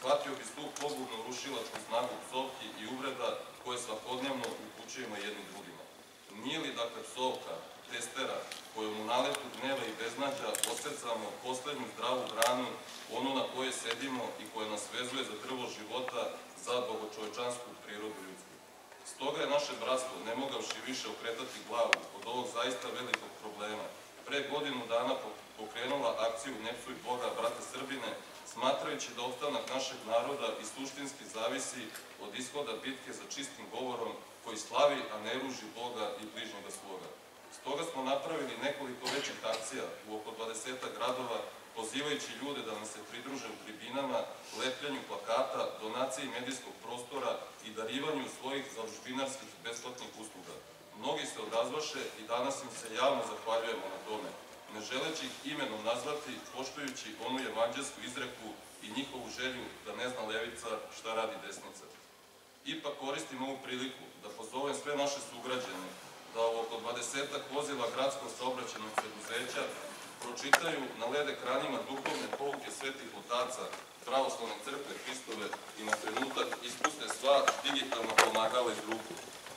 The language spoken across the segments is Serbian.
shvatio bi svu pogubnu rušilačku snagu psovki i uvreda koje svakodnevno upućujemo jednim drugima. Nije li, dakle, psovka, testera, kojom u naletu gneva i beznađa osecamo poslednju zdravu granu, ono na koje sedimo i koje nas vezuje za drvo života, za bogočovečansku prirodu ljudsku. Stoga je naše bratstvo, ne mogavši više okretati glavu od ovog zaista velikog problema, pre godinu dana pokrenula akciju Ne psuj Boga, brate Srbine, smatrajući da opstanak našeg naroda i suštinski zavisi od ishoda bitke za čistim govorom koji slavi, a ne ruži Boga i bližnjega svoga. Stoga smo napravili nekoliko većih akcija u oko 20 gradova, pozivajući ljude da nam se pridruže u tribinama, lepljenju plakata, donaciji medijskog prostora i darivanju svojih zadužbinarskih besplatnih usluga. Mnogi se odazvaše i danas im se javno zahvaljujemo na tome, ne želeći ih imenom nazvati, poštujući onu evanđelsku izreku i njihovu želju da ne zna levica šta radi desnica. Ipak koristim ovu priliku da pozovem sve naše sugrađane da oko 20 vozila gradskog saobraćajnog preduzeća pročitaju na LED ekranima duhovne pouke svetih otaca Pravoslavne crkve Hristove i na trenutak ispuste sva digitalna pomagala iz ruku,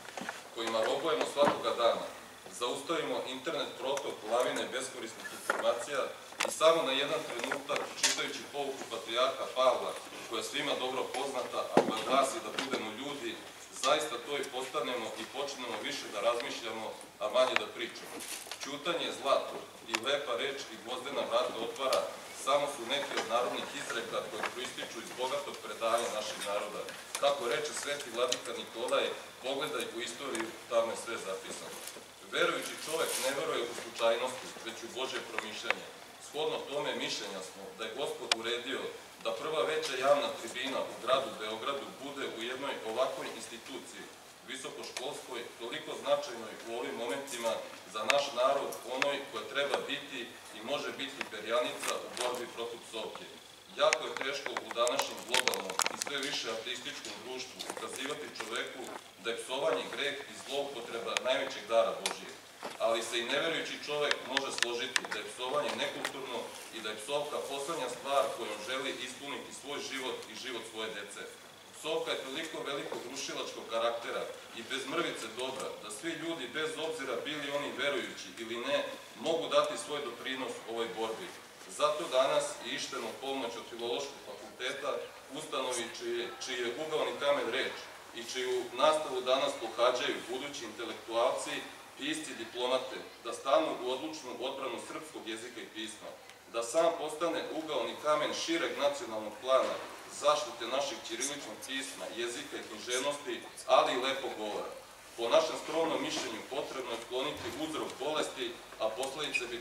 kojima robujemo svakoga dana, zaustavimo internet protok lavine beskorisnih informacija i samo na jedan trenutak, čitajući pouku patrijarha Pavla, koja je svima dobro poznata, a koja glasi da budemo ljudi, zaista to i postanemo i počnemo više da razmišljamo, a manje da pričamo. Ćutanje je zlato i lepa reč i gvozdena vrata otvara samo su neki od narodnih izreka koje proističu iz bogatog predanja naših naroda. Kako reče sveti vladika Nikolaj, pogledaj u istoriju, tamo je sve zapisano. Verujući čovek ne veruje u slučajnosti, već u Božje promišljanje. Shodno tome mišljenja smo da je Gospod uredio da prva veća javna tribina u gradu Beogradu bude u jednoj ovakvoj instituciji, visokoškolskoj, toliko značajnoj u ovim momentima za naš narod, onoj koja treba biti i može biti perjanica u borbi protiv psovke. Jako je teško u današnjem globalnom i sve više ateističkom društvu ukazivati čoveku da je psovanje greh i zloupotreba najvećeg dara Božije. Ali se i neverujući čovek može složiti da je psovanje nekulturno i da je psovka poslednja stvar kojom želi ispuniti svoj život i život svoje dece. Psovka je toliko velikog rušilačkog karaktera i bez mrvice dobra da svi ljudi, bez obzira bili oni verujući ili ne, mogu dati svoj doprinos ovoj borbi. Zato danas je išteno pomoć od Filološkog fakulteta, ustanovi čiji je ugalni kamen reč i čiju nastavu danas pohađaju budući intelektualci, pisci, diplomate, da stanu u odlučnu odbranu srpskog jezika i pisma, da sam postane ugalni kamen šireg nacionalnog plana, zaštite našeg ćiriličnog pisma, jezika i književnosti, ali i lepog govora. Po našem skromnom mišljenju potrebno je skloniti uzrok bolesti, a posledice bi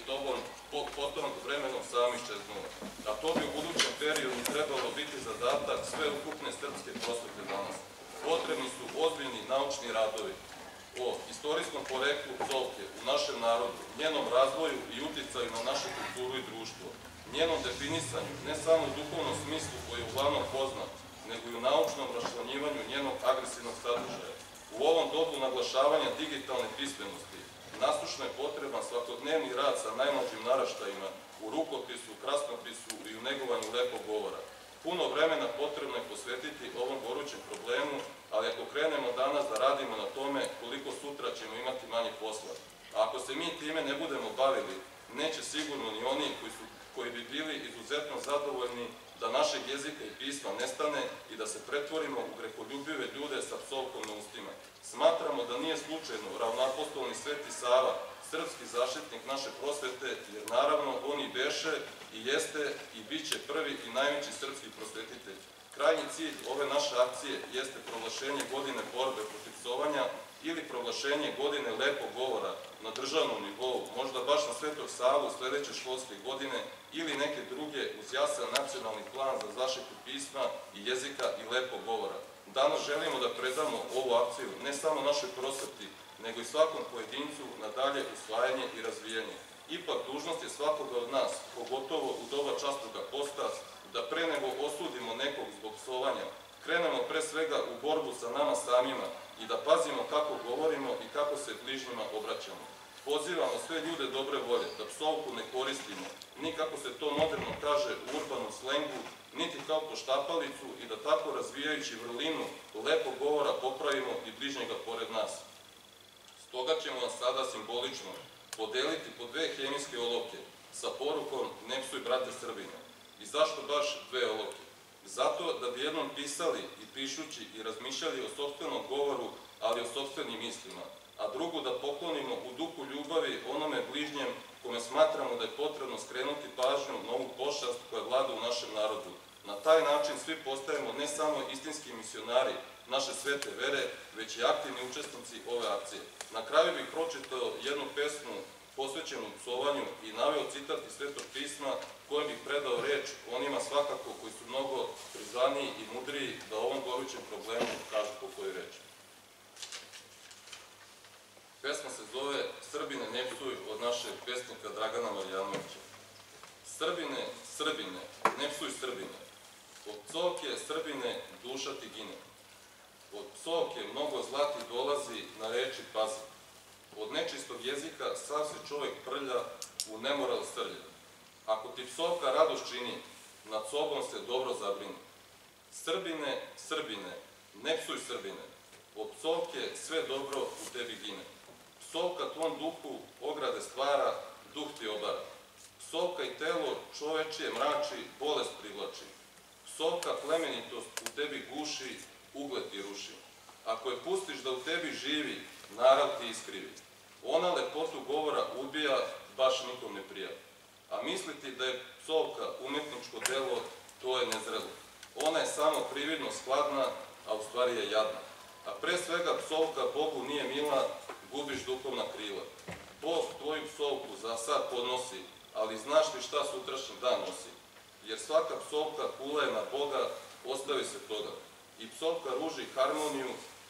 potom vremenom sami iščeznule. A to bi u budućem periodu trebalo biti zadatak sve ukupne srpske prosvete danas. Potrebni su ozbiljni naučni radovi o istorijskom poreklu psovke u našem narodu, njenom razvoju i uticaju na našu kulturu i društvo, njenom definisanju, ne samo u duhovnom smislu koji je uglavnom poznat, nego i u naučnom raščlanjivanju njenog agresivnog sadržaja. U ovom dobu naglašavanja digitalne pismenosti nasušno je potreban svakodnevni rad sa najmlađim naraštajima u rukopisu, krasnopisu i u negovanju lepog govora. Puno vremena potrebno je posvetiti ovom gorućem problemu, ali ako krenemo danas da radimo na tome, koliko sutra ćemo imati manje posla. A ako se mi time ne budemo bavili, neće sigurno ni oni koji bi bili izuzetno zadovoljni da našeg jezika i pisma nestane i da se pretvorimo u grekoljubive ljude sa psovkom na ustima. Smatramo da nije slučajno ravnoapostolni Sveti Sava, srpski zaštitnik naše prosvete, jer naravno on i beše i jeste i bit će prvi i najveći srpski prosvetitelj. Krajnji cilj ove naše akcije jeste proglašenje godine borbe protiv psovanja ili proglašenje godine lepog govora na državnom nivou, možda baš na Svetog Savu sledeće školske godine ili neke druge uz jasan nacionalni plan za zaštitu pisma i jezika i lepog govora. Danas želimo da predamo ovu akciju ne samo našoj prosveti, nego i svakom pojedincu na dalje usvajanje i razvijanje. Ipak dužnost je svakoga od nas, pogotovo u doba časnoga posta, da pre nego osudimo nekog zbog psovanja, krenemo pre svega u borbu sa nama samima i da pazimo kako govorimo i kako se bližnjima obraćamo. Pozivamo sve ljude dobre volje da psovku ne koristimo, ni kako se to moderno kaže u urbanom slengu, niti kao poštapalicu i da tako razvijajući vrlinu lepog govora popravimo i bližnjega pored nas. Stoga ćemo vas sada simbolično podeliti po 2 hemijske olovke sa porukom ne psuj brate Srbine. I zašto baš 2 olovke? Zato da bi jednom pisali i pišući i razmišljali o sopstvenom govoru, ali o sopstvenim mislima, a drugu da poklonimo u duhu ljubavi onome bližnjem kome smatramo da je potrebno skrenuti pažnju na ovu pošast koja vlada u našem narodu. Na taj način svi postajemo ne samo istinski misionari naše svete vere, već i aktivni učesnici ove akcije. Na kraju bih pročitao jednu pesmu posvećenu psovanju i naveo citat iz Svetog pisma kojem bih predao reč onima svakako koji su mnogo prizvaniji i mudriji da o ovom gorućem problemu kažu po kojoj reči. Pesma se zove Srbine ne psuj od našeg pesnika Dragana Marjanovića. Srbine, Srbine, ne psuj Srbine, od psovke Srbine duša ti gine. Od psovke mnogo zlati dolazi, na reči pazi. Od nečistog jezika sav se čovek prlja, u nemoral srlja. Ako ti psovka radost čini, nad sobom se dobro zabrini. Srbine, Srbine, ne psuj Srbine, od psovke sve dobro u tebi gine. Psovka tvom duhu ograde stvara, duh ti obara. Psovka i telo čovečije mrači, bolest privlači. Psovka plemenitost u tebi guši, ugled ti ruši. Ako je pustiš da u tebi živi, narav ti iskrivi. Ona lepotu govora ubija, baš nikom ne prija. A misliti da je psovka umetničko delo, to je nezrelo. Ona je samo prividno skladna, a u stvari je jadna. A pre svega psovka Bogu nije mila, gubiš duhovna krila. Bog tvoju psovku za sad podnosi, ali znaš li šta sutrašnji dan nosi? Jer svaka psovka kula je na Boga, ostavi se toga. I psovka ruži harmoniju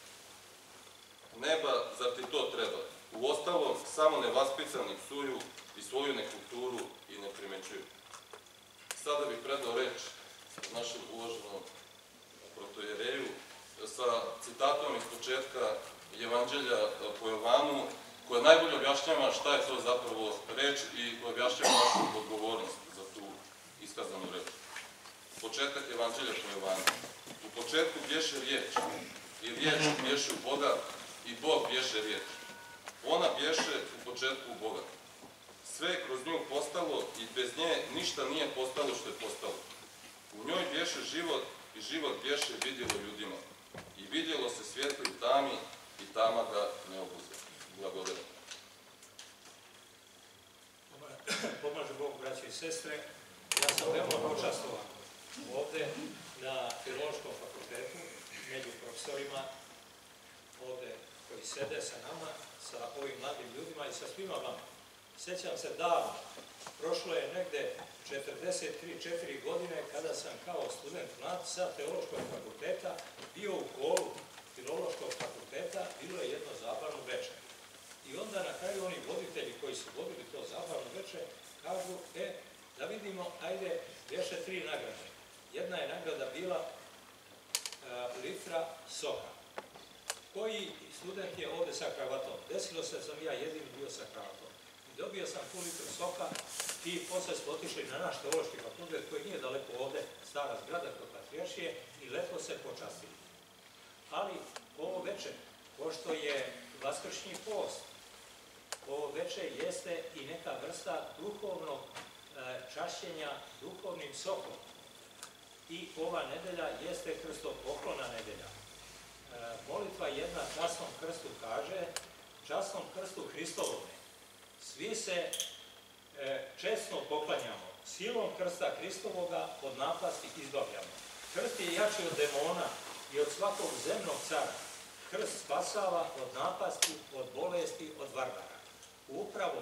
neba, zar ti to treba? Uostalom, samo nevaspitani psuju i svoju nekulturu i ne primećuju. Sada bih predao reč našem uvaženom protojereju sa citatom iz početka Evanđelja po Jovanu, koja najbolje objašnjava šta je to zapravo reč i koja objašnjava našu odgovornost za tu iskazanu reč. Početak Evanđelja po Jovanu. U početku bješe riječ, i riječ bješe u Boga, i Bog bješe riječ. Ona bješe u početku u Boga. Sve je kroz nju postalo i bez nje ništa nije postalo što je postalo. U njoj bješe život i život bješe vidjelo ljudima. I vidjelo se svjetlo i tami i tama ga ne obuze. Blagodarim. Pomaže Bog, braće i sestre. Ja sam veoma počastovan ovde na Filološkom fakultetu, među profesorima ovde koji sede sa nama, sa ovim mladim ljudima i sa svima vama. Sećam se davno, prošlo je negde 43-4 godine kada sam kao student mlad sa Teološkog fakulteta bio u holu Filološkog fakulteta, bilo je jedno zabavno večer. I onda na kraju oni voditelji koji su vodili to zabavno večer kažu, da vidimo, ajde, bješe 3 nagrade. Jedna je nagrada bila litra soka. Koji student je ovde sa kravatom? Desilo se da sam ja jedini bio sa kravatom. I dobio sam pol litru soka i posle smo otišli na naš Teološki fakultet koji nije daleko ovde, stara zgrada kod Patrijaršije i lepo se počastili. Ali ovo večer, pošto je vaskršnji post, ovo večer jeste i neka vrsta duhovnog čašćenja duhovnim sokom. I ova nedelja jeste krstopoklona nedelja. Molitva jedna časnom krstu kaže, časnom krstu Hristovome, svi se česno poklanjamo, silom krsta Hristovoga od napasti izbavljamo. Krst je jači od demona i od svakog zemnog cara. Krst spasava od napasti, od bolesti, od varvara. Upravo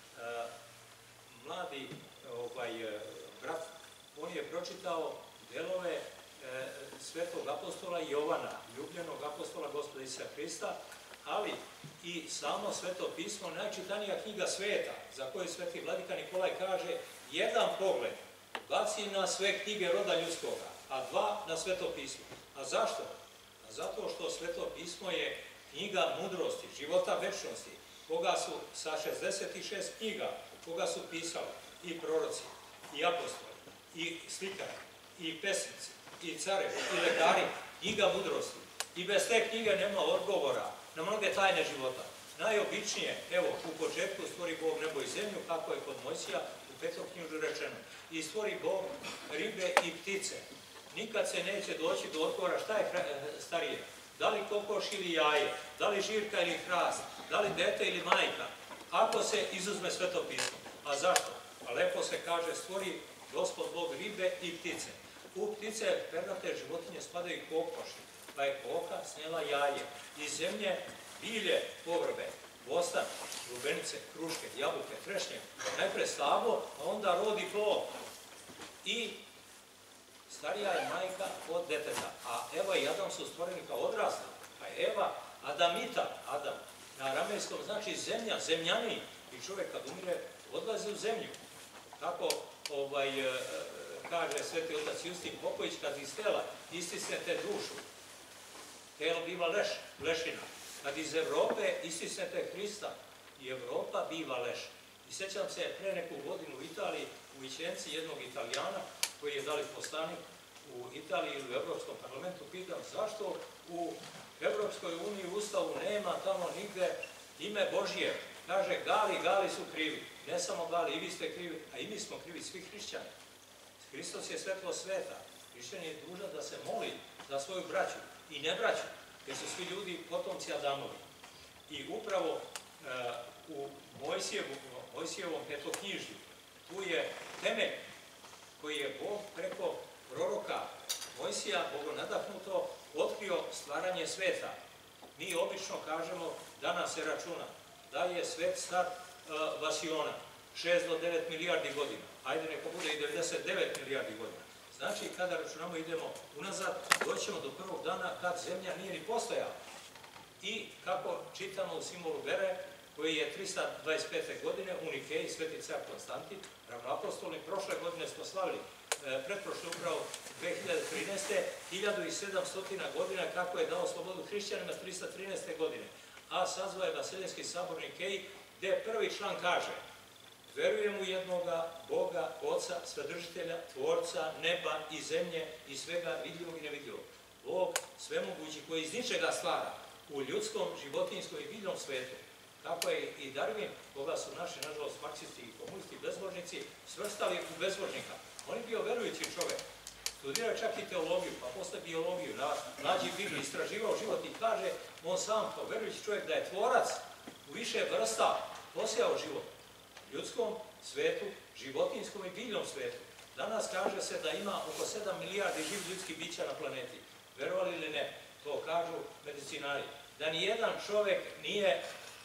mladi brat, on je pročitao delove svetog apostola Jovana, ljubljenog apostola Gospoda Isusa Hrista, ali i samo Sveto pismo, najčitanija knjiga sveta, za koju sveti vladika Nikolaj kaže, jedan pogled baci na sve knjige roda ljudskoga, a 2 na Sveto pismo. A zašto? Zato što Sveto pismo je knjiga mudrosti, života večnosti. koga su sa 66 knjiga, koga su pisali i proroci, i apostoli, i slikari, i pesnici, i carevi, i lekari, knjiga mudrosti. I bez te knjige nema odgovora na mnoge tajne života. Najobičnije, evo, u početku stvori Bog nebo i zemlju, kako je kod Mojsija u Petom knjižu rečeno. I stvori Bog ribe i ptice. Nikad se neće doći do odgovora šta je starije. Da li kokoš ili jaje, da li žirka ili hrast, da li dete ili majka, ako se izuzme Sveto pismo. A zašto? A lepo se kaže, stvori Gospod Bog ribe i ptice. U ptice, pernate životinje, spadaju i kokoši, pa je koka snela jaje. Iz zemlje bilje, povrbe, bostan, lubenice, kruške, jabuke, trešnje, najpre stablo, a onda rodi plod. I starija je majka od deteta, a Eva i Adam su stvoreni kao odrasli. Pa je Eva Adamita, Adam, na aramejskom znači zemlja, zemljani. I čovjek kad umire, odlazi u zemlju. Tako kaže sveti otac Justin Popović, kad iz tela istisnete dušu, telo biva lešina. Kad iz Evrope istisnete Hrista, i Evropa biva leš. I sjećam se pre neku godinu u Italiji, u Vičenci jednog Italijana, koji je dali poslanik u Italiji ili u Evropskom parlamentu, pitam zašto u Evropskoj uniji u Ustavu nema tamo nigde ime Božije. Kaže, Gali su krivi. Ne samo Gali, i vi ste krivi, a i mi smo krivi, svi hrišćani. Hristos je svetlo sveta. Hrišćan je dužan da se moli za svoju braću i ne braću, jer su svi ljudi potomci Adamovi. I upravo u Mojsijevom petoknjižju, tu je temelj koji je Bog preko proroka Mojsija, bogonadahnuto, otkrio stvaranje sveta. Mi obično kažemo, danas se računa, da je svet star vasiona, 6 do 9 milijardi godina. Ajde, neka bude i 99 milijardi godina. Znači, kada računamo, idemo unazad, doćemo do prvog dana kad zemlja nije ni postojala. I kako čitamo u simbolu vere, koji je 325. godine u Nikeji, sveti car Konstantin, ravnoapostolni, prošle godine smo slavili, pretprošle upravo 2013. 1700 godina kako je dao slobodu hrišćanima 313. godine. A sazvao je Vaseljenski sabor u Nikeji, gde prvi član kaže: verujem u jednoga Boga, Oca, Svedržitelja, Tvorca, neba i zemlje i svega vidljivog i nevidljivog. Bog svemogući koji iz ničega stvara u ljudskom, životinjskom i biljnom svetu. Tako je i Darwin, koga su naši, nažalost, marksisti i komunisti bezbožnici svrstali u bezbožnika. On je bio verujući čovek. Studirao čak i teologiju, pa posle biologiju, nađi Bibliju, istraživao život i kaže on sam kao verujući čovjek da je tvorac u više vrsta posejao život. Ljudskom svetu, životinskom i biljnom svetu. Danas kaže se da ima oko 7 milijardi živih ljudskih bića na planeti. Verovali ili ne, to kažu medicinari. Da nijedan čovek nije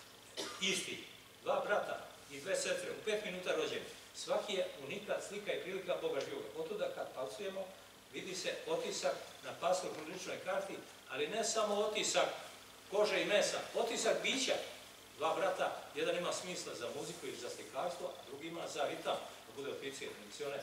isti. Dva brata i dve sestre, u 5 minuta rođeni. Svaki je unikat, slika i prilika Boga živoga. Otuda kad palcujemo, vidi se otisak na pasošnoj ličnoj karti, ali ne samo otisak kože i mesa, otisak bića. Dva brata, jedan ima smisla za muziku ili za slikarstvo, a drugi ima za ritam, da bude oficir, funkcioner.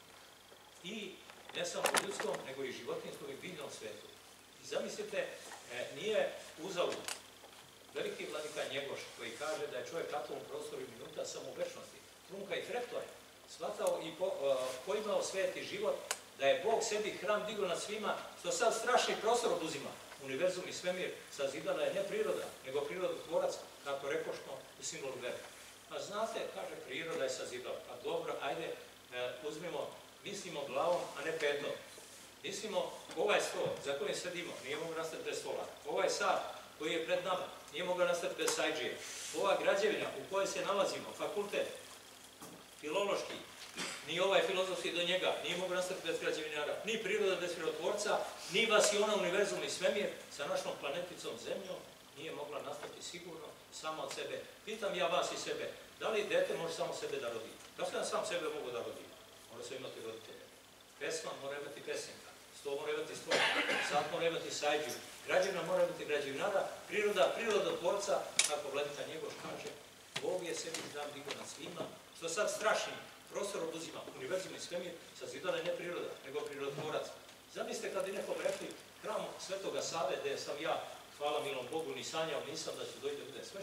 I ne samo u ljudskom, nego i životinskom i biljnom svetu. I zamislite, nije uzalud veliki vladika Njegoš, koji kaže da je čovjek atom u prostoru i minuta samo u večnosti. Trunka i trepto je shvatao i poimao svet i život, da je Bog sebi hram digao nad svima, što sad strašni prostor oduzima. Univerzum i svemir sazidala je ne priroda, nego prirodotvorac, kako rekošmo u simbolu vere. Pa znate, kaže, priroda je sazidala. Pa dobro, ajde, uzmimo, mislimo glavom, a ne pedom. Mislimo, ovaj stol za kojim sedimo, nije mogao nastati bez stola. Ovaj sat koji je pred nama, nije mogao nastati bez sajđije. Ova građevina u kojoj se nalazimo, fakultet, filološki, ni ovaj filozofski do njega, nije mogao nastati bez građevinara, ni priroda bez prirodotvorca, ni vasiona, univerzum i svemir sa našom planeticom Zemljom nije mogla nastati sigurno sama od sebe. Pitam ja vas i sebe, da li dete može samo sebe da rodi? Kako sam sam sebe mogu da rodi? Mora se imati roditelje. Pesma mora imati pesnika, stol mora imati stol, sat mora imati sajđu, građevina mora imati građevinara, priroda, prirodotvorca, kako vladika Njegoš kaže, Bog je sebi hram digao nad svima, što sad strašnim prostor oduzima, univerzum i svemir, sazidala je ne priroda, nego prirodotvorac. Zamislite kad je nekom rekli hram Svetoga Save, gde sam ja, hvala milom Bogu, ni sanjao nisam da ću doći da budem sveštenik,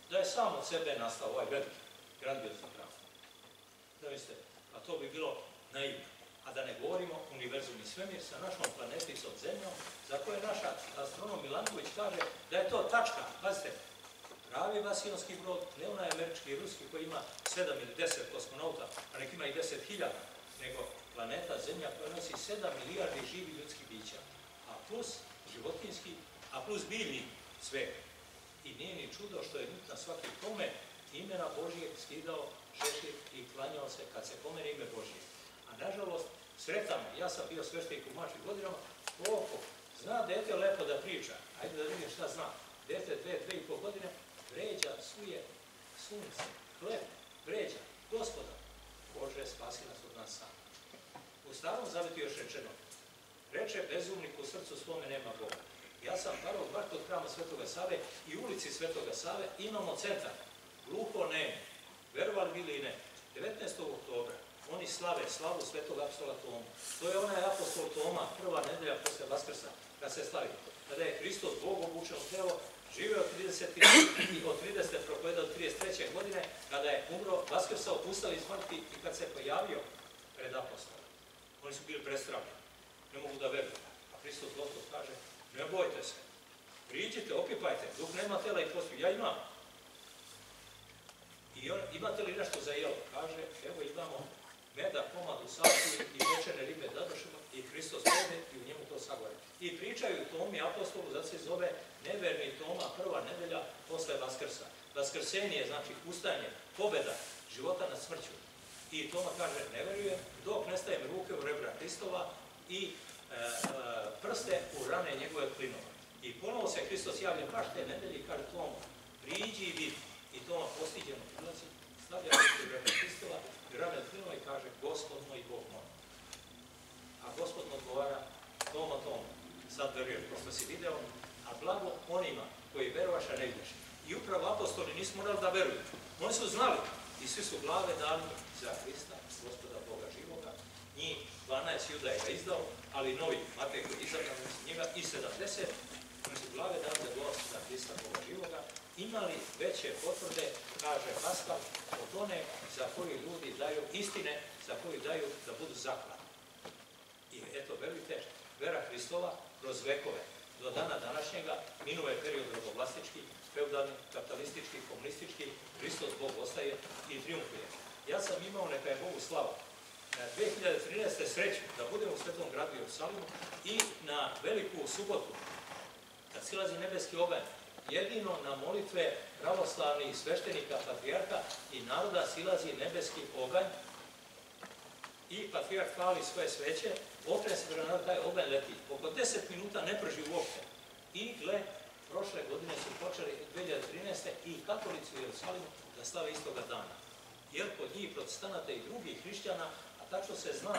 da je sam od sebe nastao ovaj veliki, grandiozni hram. Zamislite, a to bi bilo naivno. A da ne govorimo univerzum i svemir sa našom planeticom Zemljom, za koje naša astronom Milanković kaže da je to tačka. Pazite, pravi vasilonski brod, ne onaj američki i ruski koji ima 7 ili 10 kosmonauta, a nek ima i 10.000, nego planeta Zemlja koja nosi 7 milijardi živih ljudskih bića, a plus životinski, a plus biljni svet. I nije ni čudo što je na svaki pomen imena Božijeg skidao šešir i klanjao se kad se pomene ime Božije. A nažalost, sretan, ja sam bio sveštenik u mlađim godinama, zna dete lepo da priča, ajde da vidim šta zna. Dete 2-2,5 godine vređa, suje sunce, hleb, vređa, Gospoda, Bože, spasi nas od nas sam. U Starom Zavetu još rečeno, reče bezumnik u srcu svome nema Boga. Ja sam parao bar kod hrama Svetoga Save i ulici Svetoga Save imamo centar, gluho neme, verovali bili i ne, 19. oktobra, oni slave slavu Svetog apostola Toma. To je onaj apostol Toma, prva nedelja posle Vaskrsa, kad se slavi. Kada je Hristos, Bog obučen u telo, živeo od 30. propovedao od 33. godine, kada je umro, vaskrsao, ustao iz smrti i kad se pojavio pred apostolom. Oni su bili prestravljeni, ne mogu da veruju. A Hristos Gospod kaže, ne bojte se, priđite, opipajte, dok nema tela i postiju, ja imam. I imate li nešto za jelo? Kaže, evo imamo meda, komadu, salku i pečene ribe dadošemo i Hristos pojede i u njemu to sagore. I pričaju Tomi apostolu, zato se zove neverni Toma, prva nedelja posle Vaskrsa. Vaskrsenje, znači ustaње, pobeda života nad smrću. I Toma kaže, ne verujem, dok ne stavim ruke u rebra Hristova i prste u rane njegove klinova. I ponovo se Hristos javlja baš te nedelje i kaže Tomo, priđi i vidi. I Toma postiđeno prilazi, stavlja ruke u rebra Hristova i rane klinova i kaže, Gospod moj, Bog moj. A Gospod mu odgovara, Toma, sad verujem, pošto si video, a blago onima koji verovaš, a ne vidiš. I upravo apostoli nisu morali da veruju. Oni su znali i svi su glave dali za Hrista, Gospoda Boga živoga. Njih 12 Juda je ga izdao, ali novi Matej koji je izabran njega i 70, oni su glave dali za Gospoda Hrista Boga živoga. Imali veće potvrde, kaže Paskal, od one za koji ljudi daju istine, za koji daju da budu zaklani. I eto, verujte, vera Hristova kroz vekove, do dana današnjega, minuo je period robovlastički, feudalni, kapitalistički, komunistički, Hristos Bog ostaje i triumfuje. Ja sam imao, neka je Bogu slava, 2013. sreću da budem u Svetom gradu Jerusalimu i na veliku subotu, kad silazi nebeski oganj, jedino na molitve pravoslavnih sveštenika, patrijarha i naroda silazi nebeski oganj i patrijarh hvali svoje sveće, okrene se prema narodu, taj oganj leti. Oko 10 minuta ne prži uopšte. I gle, prošle godine su počeli 2013. i katolici u Jerusalimu da slave istoga dana. Jer kod njih protestanata i drugih hrišćana, a tačno se zna,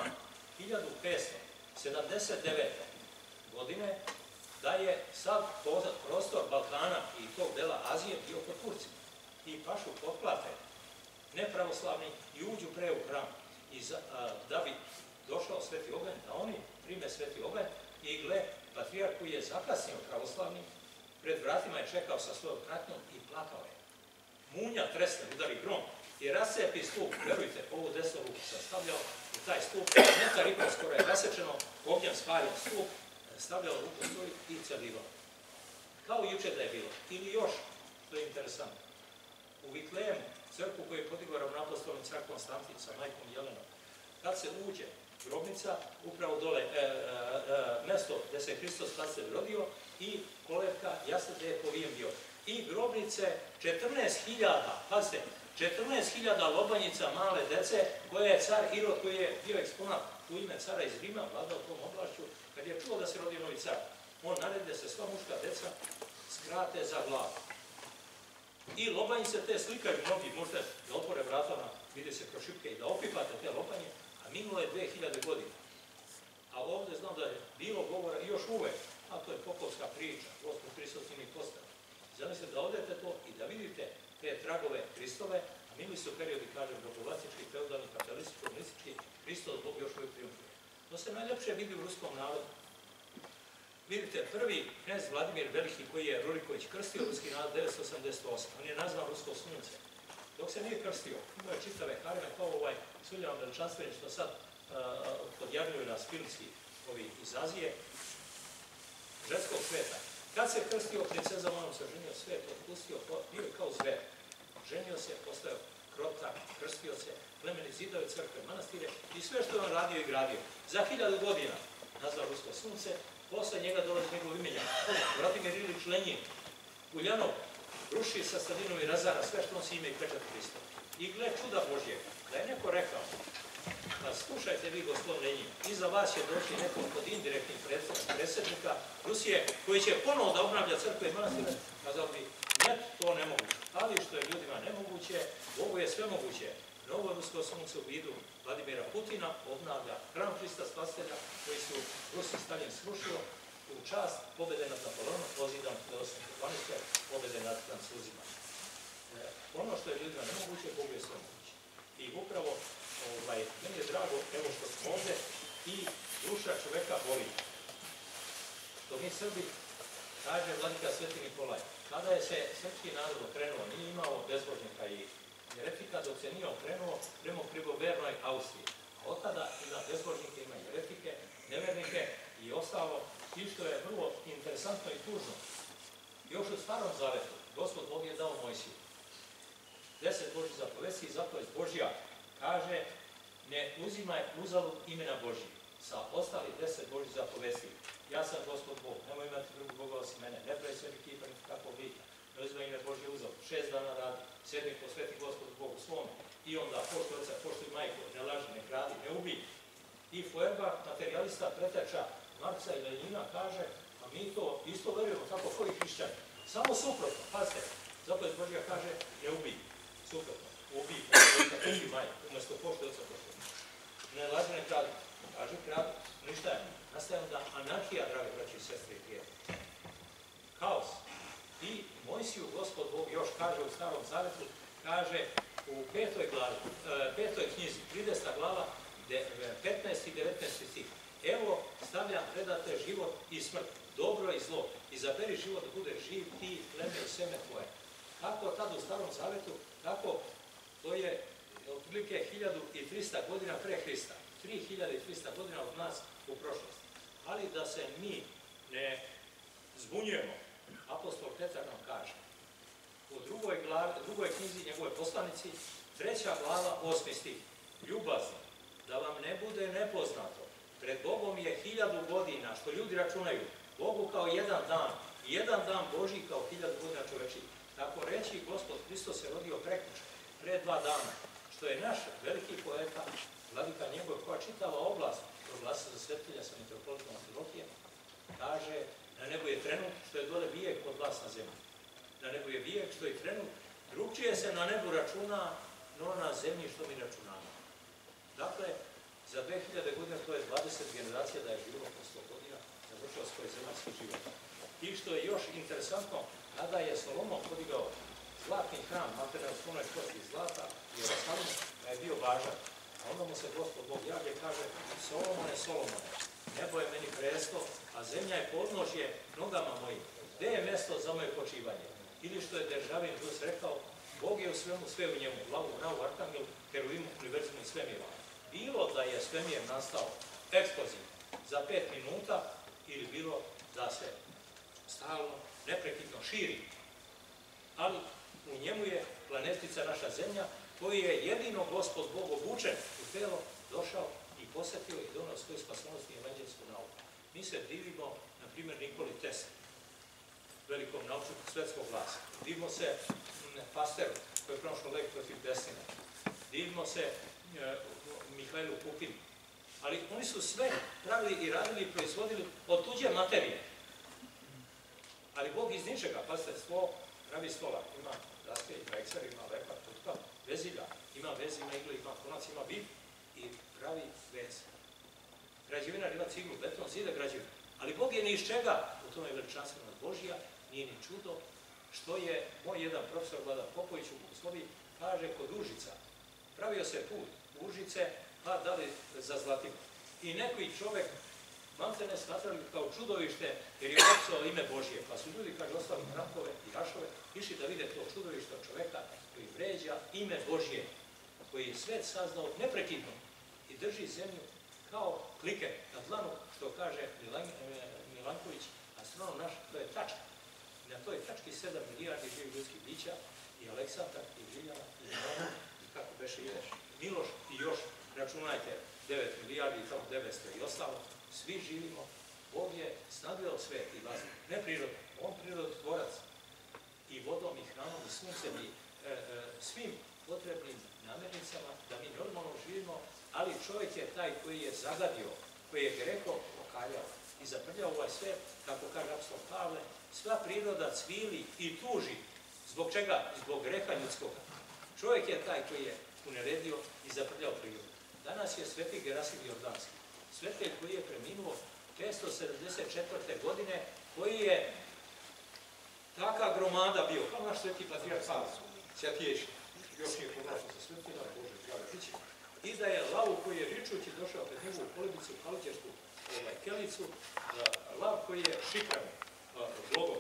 1579. godine da je sav prostor Balkana i tog dela Azije bio pod Turcima. I pašu potplate nepravoslavni i uđu pre u hram. I da bi došao Sveti oganj, da oni prime Sveti oganj i gle, patrijarh koji je zakasnio pravoslavni, pred vratima je čekao sa svojom pratnjom i plakao je. Munja tresne, udari grom i rascepi stup, verujte, ovu desnu ruku sam stavljao u taj stup, metar i pol skoro je rasečeno, ognjem spaljen stup, stavljao ruku svoj i celivao. Kao juče da je bilo. Ili još, to je interesantno, u Vitlejemu, crkvu koju je podigao ravnoapostolni car Konstantin sa majkom Jelenom, kad se uđe grobnica, upravo dole mesto gde se Hristos kad se rodio i kolevka, jasno da je povijen bio. I grobnice 14.000, pazite, 14.000 lobanjica male dece koje je car Irod, koji je bio eksponat u ime cara iz Rima, vladao tom oblašću, kad je čuo da se rodio novi car, on naredi da se sva muška deca skrate za glavu. I lobanjice te slikaju mnogi, možete da otvore vratama, vidi se kroz šipke i da opipate te lobanje, a minulo je 2000 godina. A ovde znam da je bilo govora i još uvek, a to je popovska priča, Gospod Hristos i mi postao. Zamislite da odete to i da vidite te tragove Hristove, a mili su periodi, kažem, robovlastički, feudalni, kapitalistički, komunistički, Hristos Bog još uvijek triumfuje. To se najljepše vidi u ruskom narodu. Vidite, prvi knez Vladimir Veliki koji je Ruriković krstio ruski narod 988. On je nazvan Rusko sunce. Dok se nije krstio, imao je čitave hareme kao Suljevan veličanstveni što sad podjavljuju na Spilski ovi iz Azije, ženskog sveta. Kad se krstio, princeza Monom se ženio svet, otpustio, bio je kao zver. Ženio se, postao krotak, krstio se, plemeni zidove, crkve, manastire i sve što je on radio i gradio. Za 1000 godina nazvao Rusko sunce, posle njega dolazi njegov imenja. Vladimir Ilić Lenjin, Uljanov, ruši sa Stadinom i razara sve što nosi ime i pečat Hrista. I gle čuda Božjeg, da je neko rekao, pa slušajte vi, gospodin Lenjin, iza vas će doći neko od indirektnih predsjednika Rusije, koji će ponovo da obnavlja crkve i manastire, kazao bi, ne, to nemoguće. Ali što je ljudima nemoguće, Bogu je sve moguće. Novo Rusko sunce u vidu Vladimira Putina obnavlja hram Hrista Spasitelja koji su Rusi Stalin srušio u čast pobjede nad Napoleonom, pozidan 1812. pobjede nad Francuzima. Ono što je ljudima nemoguće, Bogu je sve moguće. I upravo, meni je drago, evo što smo ovde, i duša čoveka boli. To mi Srbi, kaže vladika Sveti Nikolaj, kada je se srpski narod okrenuo, nije imao bezbožnika i jeretika, dok se nije okrenuo prema krivovernoj Austriji. A od tada ima bezbožnike, ima jeretike, nevernike i ostalo. I što je vrlo interesantno i tužno, još u Starom Zavetu, Gospod Bog je dao Mojsiju 10 Božjih zapovesti i zapovest Božja kaže ne uzimaj uzalud imena Božjih sa ostalih 10 Božjih zapovesti. Ja sam Gospod Bog, nemoj imati drugog Boga osim mene, ne pravi sebi kipa niti kakvog lika, ne uzimaj ime Božje uzalud, 6 dana radi, 7 posveti Gospodu Bogu svome i onda poštuj oca, poštuj majku, ne laži, ne kradi, ne ubij. I Feuerbach, materijalista preteča Marksa i Lenjina kaže, a mi to isto verujemo, tako koji hrišćani. Samo suprotno, pazite, zapovest Božja kaže, ne ubij, suprotno, ubij, poštuj majku, umesto poštuj oca, poštuj. Ne laži, ne kradi, kaže kradi, ništa je. Nastaje onda anarhija, drage braći i sestre i prijatelji. Haos. I Mojsiju Gospod Bog još kaže u Starom Zavetu, kaže u 5. knjizi, 30. glava, 15. i 19. stih. Evo stavljam predate život i smrt, dobro i zlo. Izaberi život da bude živ ti, pleme i seme tvoje. Kako tad u Starom Zavetu, tako to je otprilike 1300 godina pre Hrista. 3300 godina od nas u prošlosti. Ali da se mi ne zbunjujemo, apostol Petar nam kaže u drugoj knjizi njegove poslanici, 3. glava, 8. stih. Ljubazni, da vam ne bude nepoznato, pred Bogom je 1000 godina, što ljudi računaju, Bogu kao jedan dan, i jedan dan Božji kao 1000 godina čovečiji. Tako reći, Gospod Hristos se rodio prekjuče, pre 2 dana, što je naš veliki poeta, vladika njegov, koja čitava oblast proglasa za svetilja sa mitropolitom Amfilohije, kaže, na nebu je trenut što je dole vijek od vas na zemlji. Na nebu je vijek što je trenut, drugčije se na nebu računa, no na zemlji što mi računamo. Dakle, za 2000 godina to je 20 generacija da je živilo po 100 godina, završio svoj zemaljski život. I što je još interesantno, kada je Solomon podigao zlatni hram, materijalno sponoj kosti zlata, Jerusalimu, da je bio važan. A onda mu se Gospod Bog javlja i kaže, Solomone, Solomone, nebo je meni presto, a zemlja je podnožje nogama mojim. Gde je mesto za moje počivanje? Ili što je Deržavin Rus rekao, Bog je u svemu, sve u njemu, glavu, navu, arkangel, heroimu, univerzumu i svemira. Bilo da je svemir nastao eksplozivno za 5 minuta ili bilo da se stalno, neprekidno širi. Ali u njemu je planetica naša zemlja, koji je jedino Gospod Bog obučen u telo došao i posjetio i donao svoju spasonosnu i evanđelsku nauku. Mi se divimo, na primjer, Nikoli Tesli, velikom naučniku svetskog glasa. Divimo se Pasteru, koji je pronašao lek protiv besnine. Divimo se Mihajlu Pupinu. Ali oni su sve pravili i radili i proizvodili od tuđe materije. Ali Bog iz ničega, pazite, pravi stolar, ima daske, ima ekser, ima lekar, tutka, vezilja, ima vez, ima igle, ima konac, ima bit i pravi vez. Građevina ima ciglu, beton, zida građevina. Ali Bog je ni iz čega, u tome je veličanstvenost Božja, nije ni čudo, što je moj jedan profesor Vladan Popović u Slovi kaže kod Užica. Pravio se put Užice, pa da li za Zlatibor. I neki čovek maltene smatrali kao čudovište jer je opsao ime Božje. Pa su ljudi, kaže, ostali hrampove i rašove, išli da vide to čudovište od čoveka koji vređa ime Božje, koji je svet saznao neprekidno i drži zemlju kao klike na dlanu, što kaže Milanković, astronom naš, to je tačka. I na toj tački 7 milijardi živih ljudskih bića i Aleksandar, i Žiljana, i Milano, i kako beše ideš, Miloš i još, računajte, 9 milijardi i tamo 900 i ostalo, svi živimo. Bog je snadbio svet i vazduh, ne priroda, on prirodotvorac i vodom i hranom i suncem i svim potrebnim namirnicama da mi normalno živimo, ali čovjek je taj koji je zagadio, koji je greko okaljao i zaprljao ovaj svet, kako kaže apostol Pavle, sva priroda cvili i tuži. Zbog čega? Zbog greha ljudskoga. Čovjek je taj koji je uneredio i zaprljao prirodu. Danas je sveti Gerasim Jordanski, svetelj koji je preminuo 574. godine, koji je taka gromada bio, kao naš sveti patrijarh Pavle, Sjatiješki, još nije proglašen za svetila, Bože, zdrave biće, i da je lav koji je ričući došao pred njegovu polibicu, kalićešku kelicu, lav koji je šikran, glogom,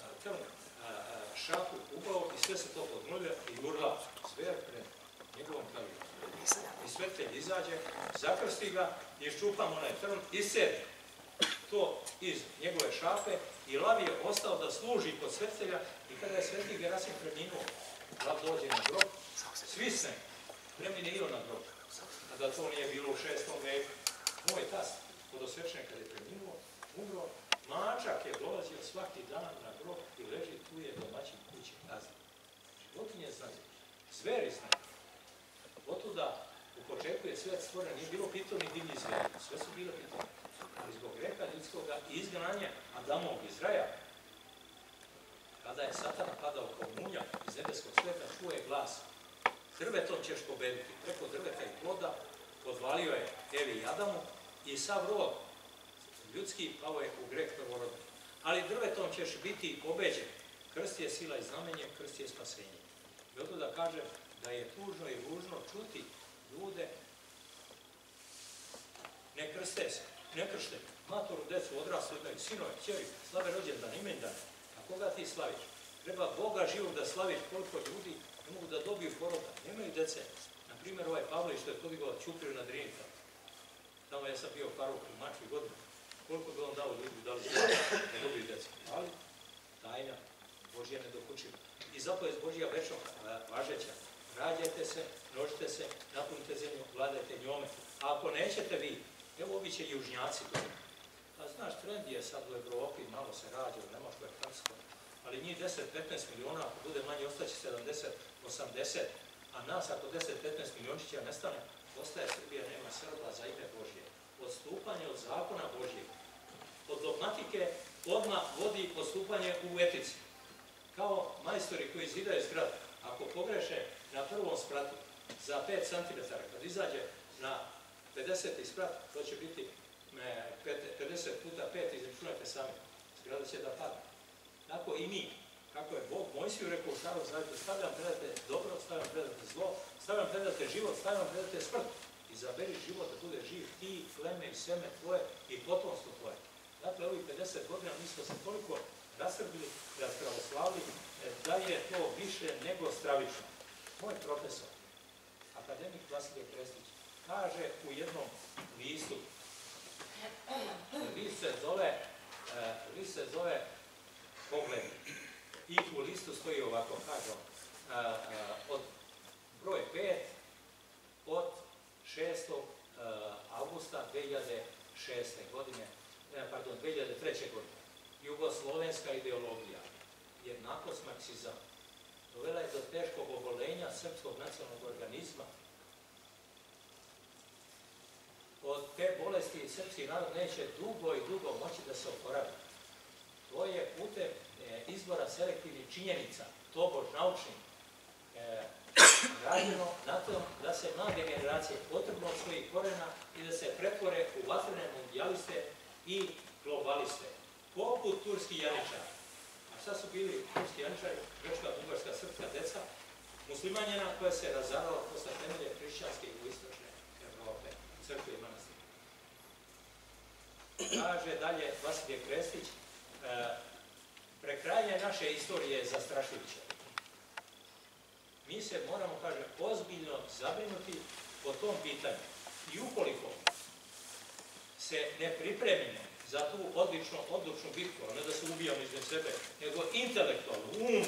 šapu ubao i sve se to podmulja i urla sve pred njegovom kelicu. I svetelj izađe, zakrsti ga i iščupam onaj trn, isedi to iz njegove šape i lav je ostao da služi kod svetelja i kada je sveti Gerasim preminuo, lav dođe na grob, svisne, premine i on na grob. A da to nije bilo u 6. veku. Moj tast, kod osvečenja kada je preminuo, umro, mačak je dolazio svaki dan na grob i leži tu je domaćin kuće kazni. Životinje znaju, zveri znaju. Otuda u početku je svet stvoren, nije bilo pitomni divlji zveri, sve su bile pitomni. Ali zbog greha ljudskoga i izgnanja Adamovog iz raja, kada je Satan padao kao munja iz nebeskog sveta, čuje glas: drvetom ćeš pobediti. Preko drveta i ploda podvalio je Evi i Adamu i sav rod ljudski pao je u greh prvorodni. Ali drvetom ćeš biti pobeđen. Krst je sila i znamenje, krst je spasenje. I oto da kažem da je tužno i ružno čuti ljude ne krste se, ne kršte. Matoru, decu, odraslu imaju, sinove, kćeri, slave rođendane, imendane. A koga ti slaviš? Treba Boga živog da slaviš. Koliko ljudi ne mogu da dobiju poroda, nemaju dece. Na primjer, ovaj Pavle što je podigao Ćupriju na Drini. Tamo ja sam bio paruk u Mačvi godinu. Koliko bi on dao ljudi, da li ne dobiju dece. Ali tajna Božja nedokučiva. I zapovest Božja večno važeća. Rađajte se, množite se, napunite zemlju, vladajte njome. A ako nećete vi, evo ovi će južnjaci dobiti. A znaš, trend je sad u Evropi, malo se rađa, u Nemačkoj, Francuskoj, ali njih 10-15 miliona, ako bude manje, ostaće 70-80, a nas ako 10-15 miliončića nestane, ostaje Srbija, nema Srba za ime Božje. Odstupanje od zakona Božjeg, od dogmatike, odmah vodi odstupanje u etici. Kao majstori koji zidaju zgradu, ako pogreše na prvom spratu za 5 cm, kad izađe na 50. sprat, to će biti 50 puta 5, izračunajte sami, zgrada će da padne. Tako i mi, kako je Bog Mojsiju rekao u Starom Zavjetu, stavljam predate dobro, stavljam predate zlo, stavljam predate život, stavljam predate smrt. Izaberi život da bude živ ti, pleme i seme tvoje i potomstvo tvoje. Dakle, ovih 50 godina mi smo se toliko rasrbili, raspravoslavili, da je to više nego stravično. Moj profesor, akademik Vasilije Krestić, kaže u jednom listu, list se zove Pogled. I u listu stoji ovako, kaže od broj 5 od 6. avgusta 2003. godine. Jugoslovenska ideologija, jednakost marksizam, dovela je do teškog obolenja srpskog nacionalnog organizma. Od te bolesti srpski narod neće dugo i dugo moći da se oporavi. To je putem izbora selektivnih činjenica, tobož naučnih, rađeno na tom da se mlade generacije potrgnu od svojih korena i da se pretvore u vatrene mundijaliste i globaliste. Poput turski janičari. A šta su bili turski janičari? Grčka, bugarska, srpska deca, muslimanjena koja se razarala posle temelje hrišćanske i istočne Evrope, crkve i manastira. kaže dalje Vasilije Krestić, prekrajanje naše istorije je zastrašujuće. Mi se moramo, kaže, ozbiljno zabrinuti po tom pitanju. I ukoliko se ne pripremimo za tu odlučnu bitku, a ne da se ubijamo između sebe, nego intelektualno, umno,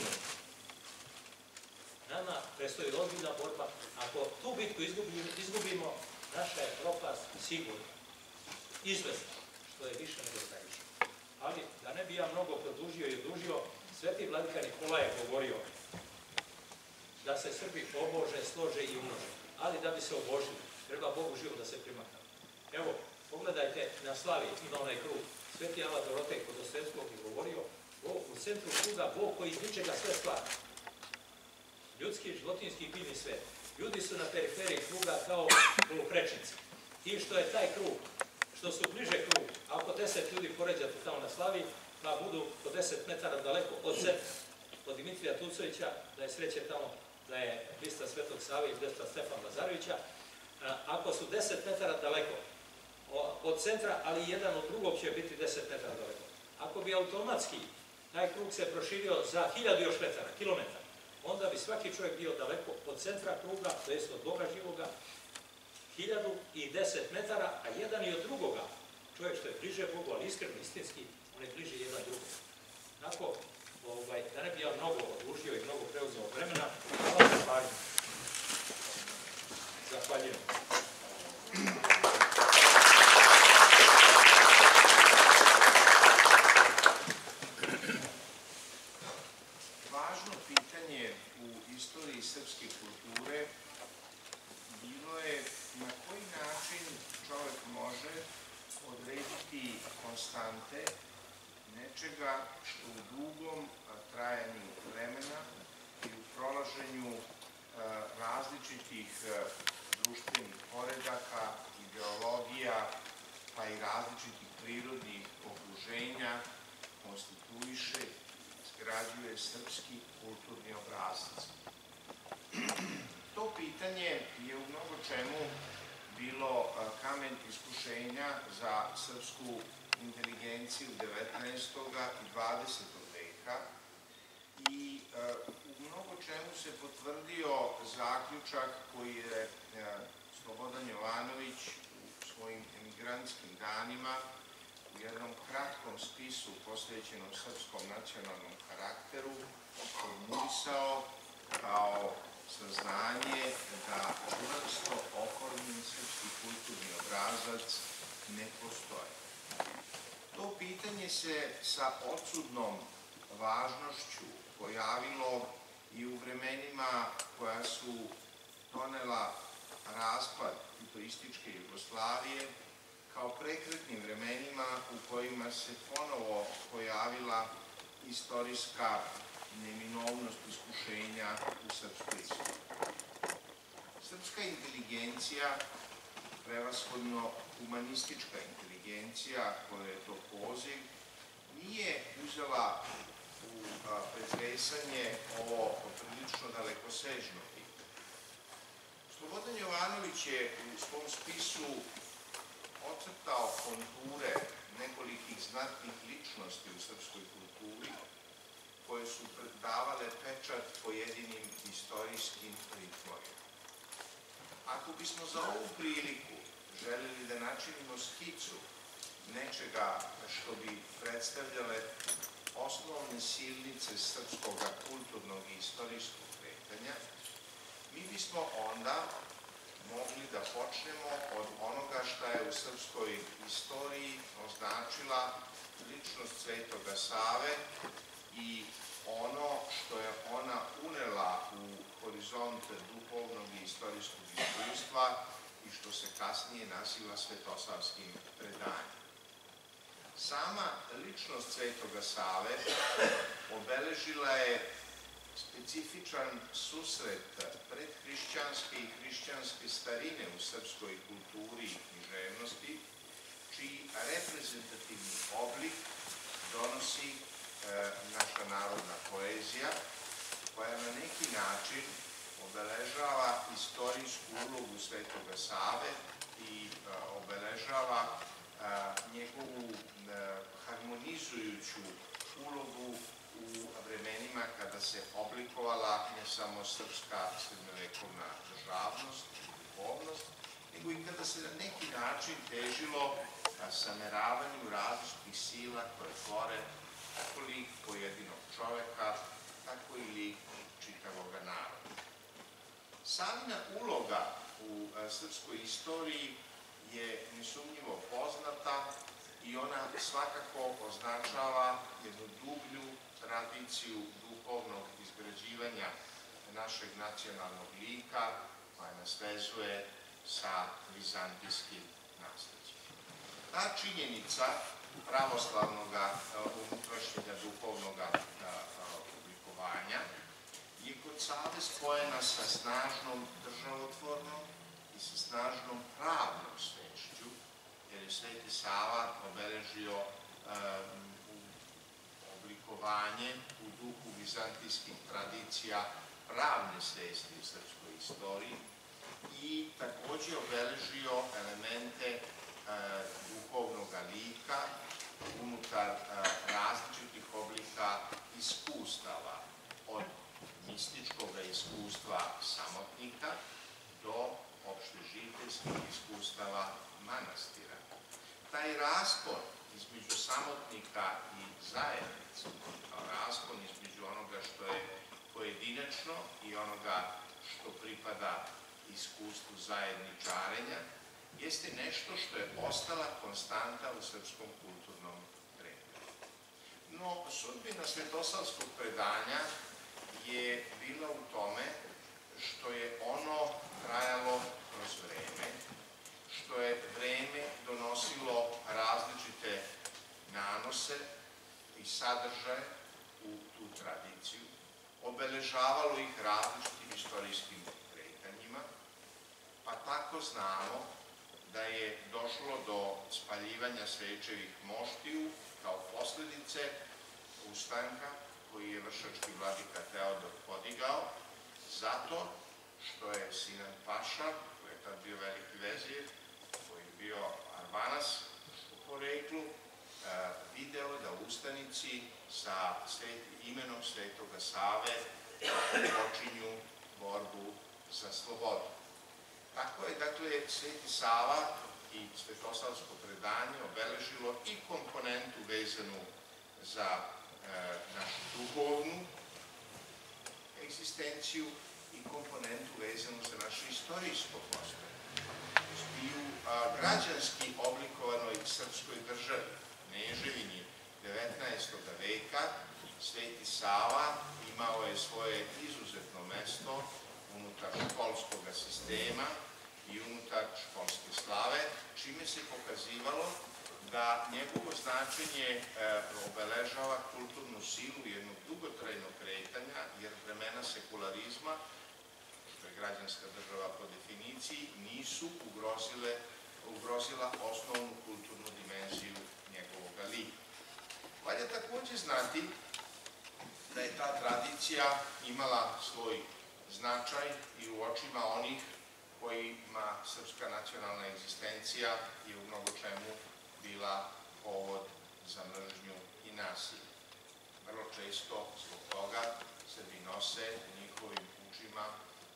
nama predstoji ozbiljna borba. Ako tu bitku izgubimo, naša je propast sigurna, izvesna, što je više nego tragično. Ali, da ne bi ja mnogo produžio i odužio, Sveti vladika Nikolaj je govorio da se Srbi obože, slože i umnože. Ali da bi se obožili, treba Bogu živo da se primakne. Evo, pogledajte na slavi, ima onaj krug. Sveti Ava Dorotej kod Dostojevskog je govorio, u centru kruga Bog koji iz ničega sve stvara. Ljudski, životinjski i biljni svet. Ljudi su na periferiji kruga kao poluprečnici. I što je taj krug, što su bliže krugu, ako 10 ljudi poređate tamo na slavi, pa budu po 10 metara daleko od centra, od Dimitrija Tucovića, da je sreće tamo, da je bista Svetog Save i bista Stefana Lazarevića, ako su 10 metara daleko od centra, ali jedan od drugog će biti 10 metara daleko. Ako bi automatski taj krug se proširio za 1000 još metara, kilometara, onda bi svaki čovjek bio daleko od centra kruga, to jest od Boga živoga, 1010 metara, a jedan i od drugoga. Čovjek što je bliže Bogu, ali iskreno, istinski, on je bliže jedan drugom. Tako, da ne bi ja mnogo odužio i mnogo preuzeo vremena, hvala za pažnju. Zahvaljujem. Važno pitanje u istoriji srpske kulture bilo je na koji način čovjek može odrediti konstante nečega što u dugom trajanju vremena i u prolaženju različitih društvenih poredaka, ideologija, pa i različitih prirodnih okruženja konstituiše, izgrađuje srpski kulturni obrazac. To pitanje je u mnogo čemu bilo kamen iskušenja za srpsku inteligenciju 19. i 20. veka i u mnogo čemu se potvrdio zaključak koji je Slobodan Jovanović u svojim emigrantskim danima u jednom kratkom spisu posvećenom srpskom nacionalnom karakteru formulisao kao saznanje da čvrsto oformljen srpski kulturni obrazac ne postoji. To pitanje se sa odsudnom važnošću pojavilo i u vremenima koja su donela raspad titoističke Jugoslavije, kao prekretnim vremenima u kojima se ponovo pojavila istorijska neminovnost iskušenja u srpskoj istoriji. Srpska inteligencija, prevashodno humanistička inteligencija, koja je to poziv, nije uzela u pretresanje ovo prilično dalekosežno pitanje. Slobodan Jovanović je u svom spisu ocrtao konture nekolikih znatnih ličnosti u srpskoj kulturi, koje su davale pečat pojedinim istorijskim ritmovima. Ako bismo za ovu priliku želeli da načinimo skicu nečega što bi predstavljale osnovne silnice srpskog kulturnog i istorijskog kretanja, mi bismo onda mogli da počnemo od onoga šta je u srpskoj istoriji označila ličnost Svetoga Save i ono što je ona unela u horizont duhovnog i istorijskog iskustva i što se kasnije naziva svetosavskim predanjem. Sama ličnost Svetoga Save obeležila je specifičan susret predhrišćanske i hrišćanske starine u srpskoj kulturi i književnosti, čiji reprezentativni oblik donosi naša narodna poezija, koja na neki način obeležava istorijsku ulogu Svetoga Save i obeležava njegovu harmonizujuću ulogu u vremenima kada se oblikovala ne samo srpska srednjovekovna državnost i duhovnost, nego i kada se na neki način težilo sameravanju različitih sila koje tvore kako lik pojedinog čoveka, tako i lik čitavog naroda. Savina uloga u srpskoj istoriji je nesumnjivo poznata i ona svakako označava jednu dublju tradiciju duhovnog izgrađivanja našeg nacionalnog lika koja nas vezuje sa vizantijskim nasleđem. Ta činjenica pravoslavnog unutrašnjega duhovnog oblikovanja je kod Save spojena sa snažnom državotvornom i sa snažnom pravnom svešću, jer je Sveti Sava obeležio oblikovanje u duhu vizantijskih tradicija pravne svesti u srpskoj istoriji i takođe obeležio elemente duhovnog lika unutar različitih oblika iskustava, od mističkog iskustva samotnika do opštežiteljskih iskustava manastira. Taj raspon između samotnika i zajednice, raspon između onoga što je pojedinačno i onoga što pripada iskustvu zajedničarenja, jeste nešto što je ostala konstanta u srpskom kulturnom kretanju. No, sudbina svetosavskog predanja je bila u tome što je ono trajalo kroz vreme, što je vreme donosilo različite nanose i sadržaje u tu tradiciju, obeležavalo ih različitim istorijskim kretanjima, pa tako znamo da je došlo do spaljivanja svečevih moštiju kao posledice ustanka koji je vršački vladika Teodor podigao, zato što je Sinan Paša, koji je tad bio veliki vezir, koji je bio Arbanas u poreklu, video da ustanici sa imenom Svetoga Save počinju borbu za slobodu. Tako je, dakle, Sveti Sava i svetosavsko predanje obeležilo i komponentu vezanu za našu duhovnu egzistenciju i komponentu vezanu za naše istorijsko postojanje. I u građanski oblikovanoj srpskoj državi, Kneževini 19. veka, Sveti Sava imao je svoje izuzetno mesto unutar školskog sistema i unutar školske slave, čime se pokazivalo da njegovo značenje obeležava kulturnu silu jednog dugotrajnog kretanja, jer vremena sekularizma, što je građanska država po definiciji, nisu ugrozila osnovnu kulturnu dimenziju njegovog lika. Valja takođe znati da je ta tradicija imala svoj značaj i u očima onih kojima srpska nacionalna egzistencija je u mnogo čemu bila povod za mržnju i nasilje. Vrlo često zbog toga Srbi nose u njihovim učima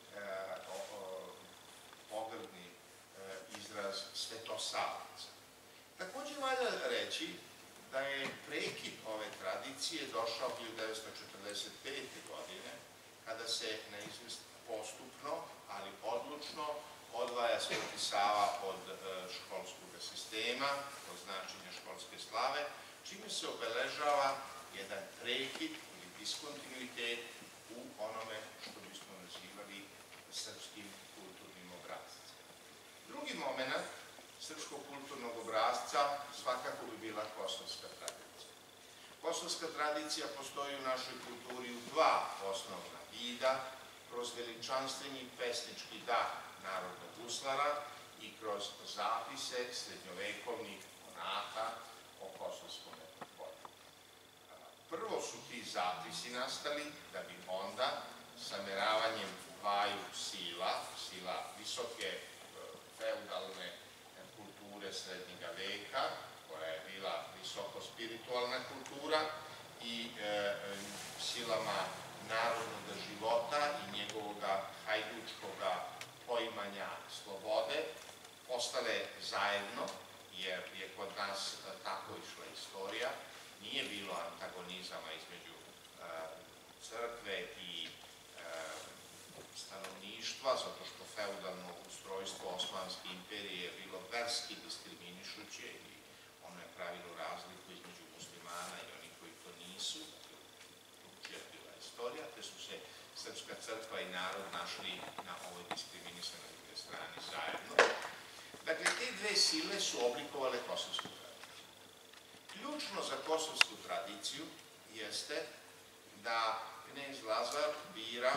pogrdni izraz svetosavaca. Takođe valja reći da je prekid ove tradicije došao 1945. godine, kada se na izvest postupno, ali odlučno, odvaja Sveti Sava od školskog sistema, od značenja školske slave, čime se obeležava jedan prekid ili diskontinuitet u onome što bismo nazivali srpskim kulturnim obrascem. Drugi moment srpskog kulturnog obrasca svakako bi bila kosovska tradicija. Kosovska tradicija postoji u našoj kulturi u dva osnovna vida, kroz veličanstveni pesnički dah narodnog guslara i kroz zapise srednjovekovnih monaha o kosovskom polju. Prvo su ti zapisi nastali, da bi onda sameravanjem dvaju sila visoke feudalne kulture kulture srednjega veka, koja je bila visoko spiritualna kultura i silama narodnog života i njegovog hajdučkog poimanja slobode postale zajedno, jer je kod nas tako išla istorija. Nije bilo antagonizama između crkve i stanovništva, zato što feudalno ustrojstvo Osmanske imperije je bilo verski diskriminišuće i ono je pravilo razliku između muslimana i onih koji to nisu. Drugčija je bila istorija, te su se srpska crkva i narod našli na ovoj diskriminisanoj strani zajedno. Dakle, te dve sile su oblikovale kosovsku tradiciju. Ključno za kosovsku tradiciju jeste da knez Lazar bira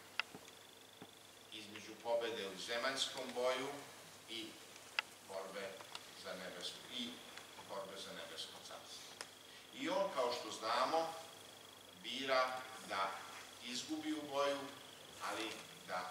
između pobede u zemaljskom boju i borbe za nebesko carstvo. I on, kao što znamo, bira da izgubi u boju, ali da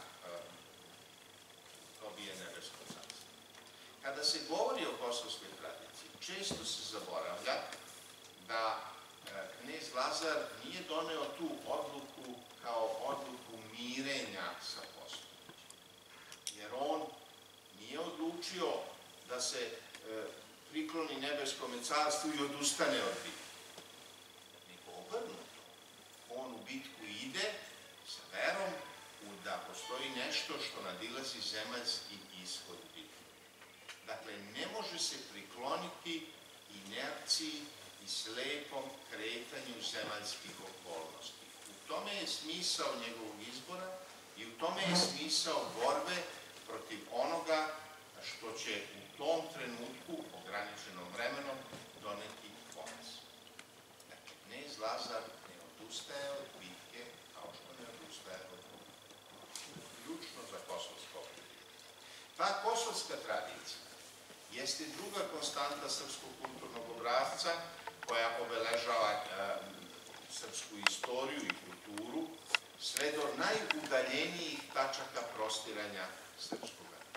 dobije nebesko carstvo. Kada se govori o kosovskoj tradiciji, često se zaboravlja da knez Lazar nije doneo tu odluku kao odluku mirenja sa postojećim. Jer on nije odlučio da se prikloni nebeskome carstvu i odustane od bitke. Nego obrnuto. On u bitku ide sa verom da postoji nešto što nadilazi zemaljski ishod bitke. Dakle, ne može se prikloniti inerciji i slepom kretanju zemaljskih okolnosti. U tome je smisao njegovog izbora i u tome je smisao borbe protiv onoga što će u tom trenutku, ograničenom vremenom, doneti poraz. Dakle, knez Lazar ne odustaje od bitke, kao što ne odustaje od bitke. Ključno za kosovsko opredjeljenje. Ta kosovska tradicija jeste druga konstanta srpskog kulturnog obrasca koja obeležava srpsku istoriju i kulturu sve do najudaljenijih tačaka prostiranja srpskog naroda.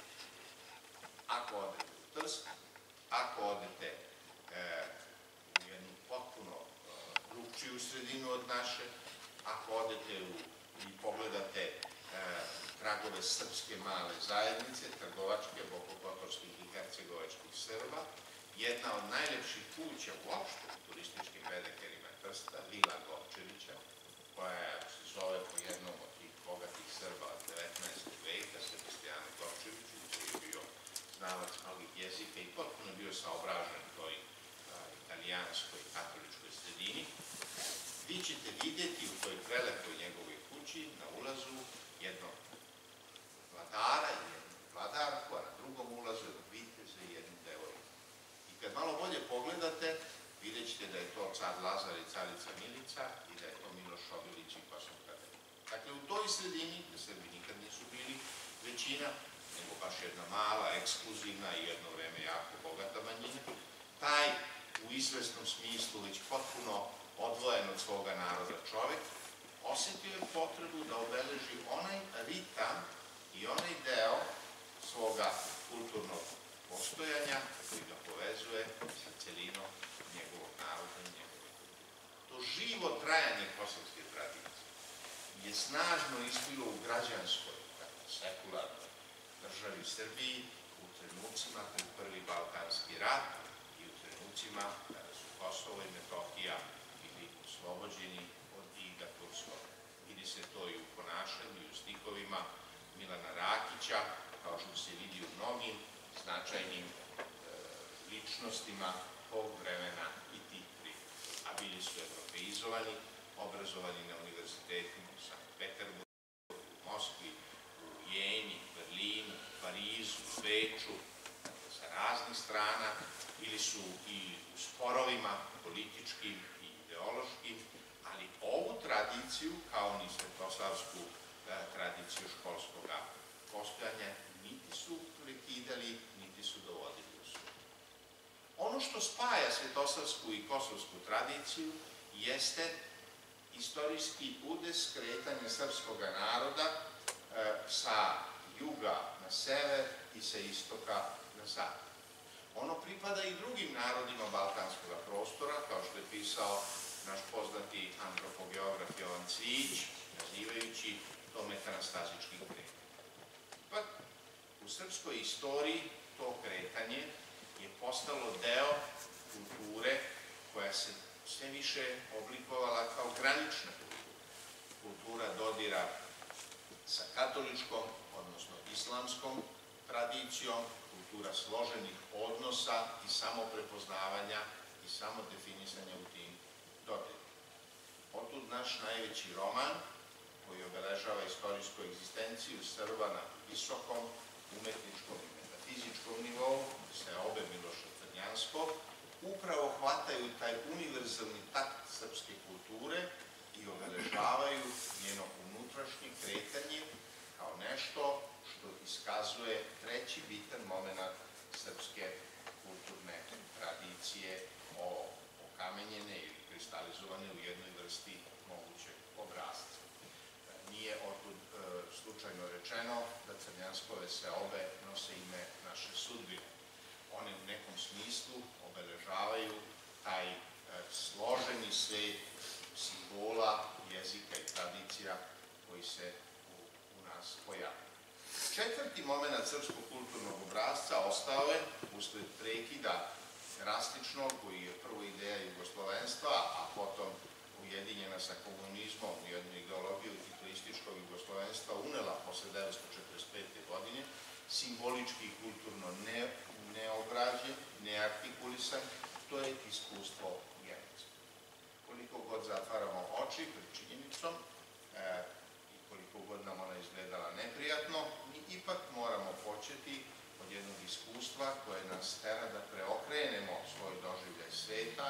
Ako odete u Trst, ako odete u jednu potpuno drugčiju sredinu od naše, ako odete i pogledate tragove srpske male zajednice, trgovačke, bokokotorskih i hercegovačkih Srba, jedna od najlepših kuća uopšte u turističkim bedekerima Trsta, Vila Govčevića, koja se zove po jednom od tih bogatih Srba od 19. veka, Sebastijanu Govčeviću, koji je bio znalac mnogih jezika i potpuno bio saobražen toj italijanskoj katoličkoj sredini. Vi ćete vidjeti u toj prelepoj njegovoj kući na ulazu jednog vladara i jednu vladarku, a na drugom ulazu jednog viteza i jednu devojku. I kad malo bolje pogledate, vidjet ćete da je to car Lazar i carica Milica i da je to Miloš Obilić i Kosovka Delija. Dakle, u toj sredini, gde Srbi nikad nisu bili većina, nego baš jedna mala, ekskluzivna i jedno vreme jako bogata manjina, taj u izvesnom smislu već potpuno odvojen od svoga naroda čovek, osetio je potrebu da obeleži onaj ritam i onaj deo svoga kulturnog postojanja koji ga povezuje sa celinom njegovog naroda i njegove kulture. To živo trajanje kosovske tradicije je snažno izbilo u građanskoj, sekularnoj državi Srbiji u trenucima pred Prvi Balkanski rat i u trenucima kada su Kosovo i Metohija bili oslobođeni od iga turskog. Vidi se to i u ponašanju i u stihovima Milana Rakića, kao što se vidi u mnogim značajnim ličnostima tog vremena i tih prilika. A bili su evropeizovani, obrazovani na univerzitetima u Sankt Peterburgu, u Moskvi, u Jeni, Berlinu, Parizu, Beču, sa raznih strana, ili su i u sporovima političkim i ideološkim, ali ovu tradiciju, kao ni svetosavsku tradiciju školskog postojanja, niti su prekidali, niti su dovodili u sud. Ono što spaja svetosavsku i kosovsku tradiciju jeste istorijski udes kretanja srpskog naroda sa juga na sever i sa istoka na zapad. Ono pripada i drugim narodima balkanskog prostora, kao što je pisao naš poznati antropogeograf Jovan Cvijić, nazivajući to metanastazičkim kretanjem. Ipak, u srpskoj istoriji to kretanje je postalo deo kulture koja se sve više oblikovala kao granična kultura dodira sa katoličkom, odnosno islamskom tradicijom, kultura složenih odnosa i samoprepoznavanja i samodefinisanja u tim dodirima. Otud naš najveći roman, koji obeležava istorijsku egzistenciju Srba na visokom umetničkom i metafizičkom nivou, Seobe Miloša Crnjanskog, upravo hvataju taj univerzalni takt srpske kulture i obeležavaju njeno unutrašnje kretanje kao nešto što iskazuje treći bitan moment srpske kulturne tradicije okamenjene ili kristalizovane u jednoj vrsti mogućeg obrazca. Nije otud slučajno rečeno da Crnjanskove seobe nose ime naše sudbine. One u nekom smislu obeležavaju taj složeni svet simbola, jezika i tradicija koji se u nas pojavljaju. Četvrti moment srpskog kulturnog obrazca ostao je usled prekida rastičnog, koji je prvo ideja jugoslovenstva, a potom ujedinjena sa komunizmom u jednu ideologiju titoističkog jugoslovenstva unela posle 1945. godine, simbolički i kulturno neobrađen, neartikulisan, to je iskustvo genocida. Koliko god zatvaramo oči pred činjenicom i koliko god nam ona izgledala neprijatno, mi ipak moramo početi od jednog iskustva koje nas tera da preokrenemo svoj doživljaj sveta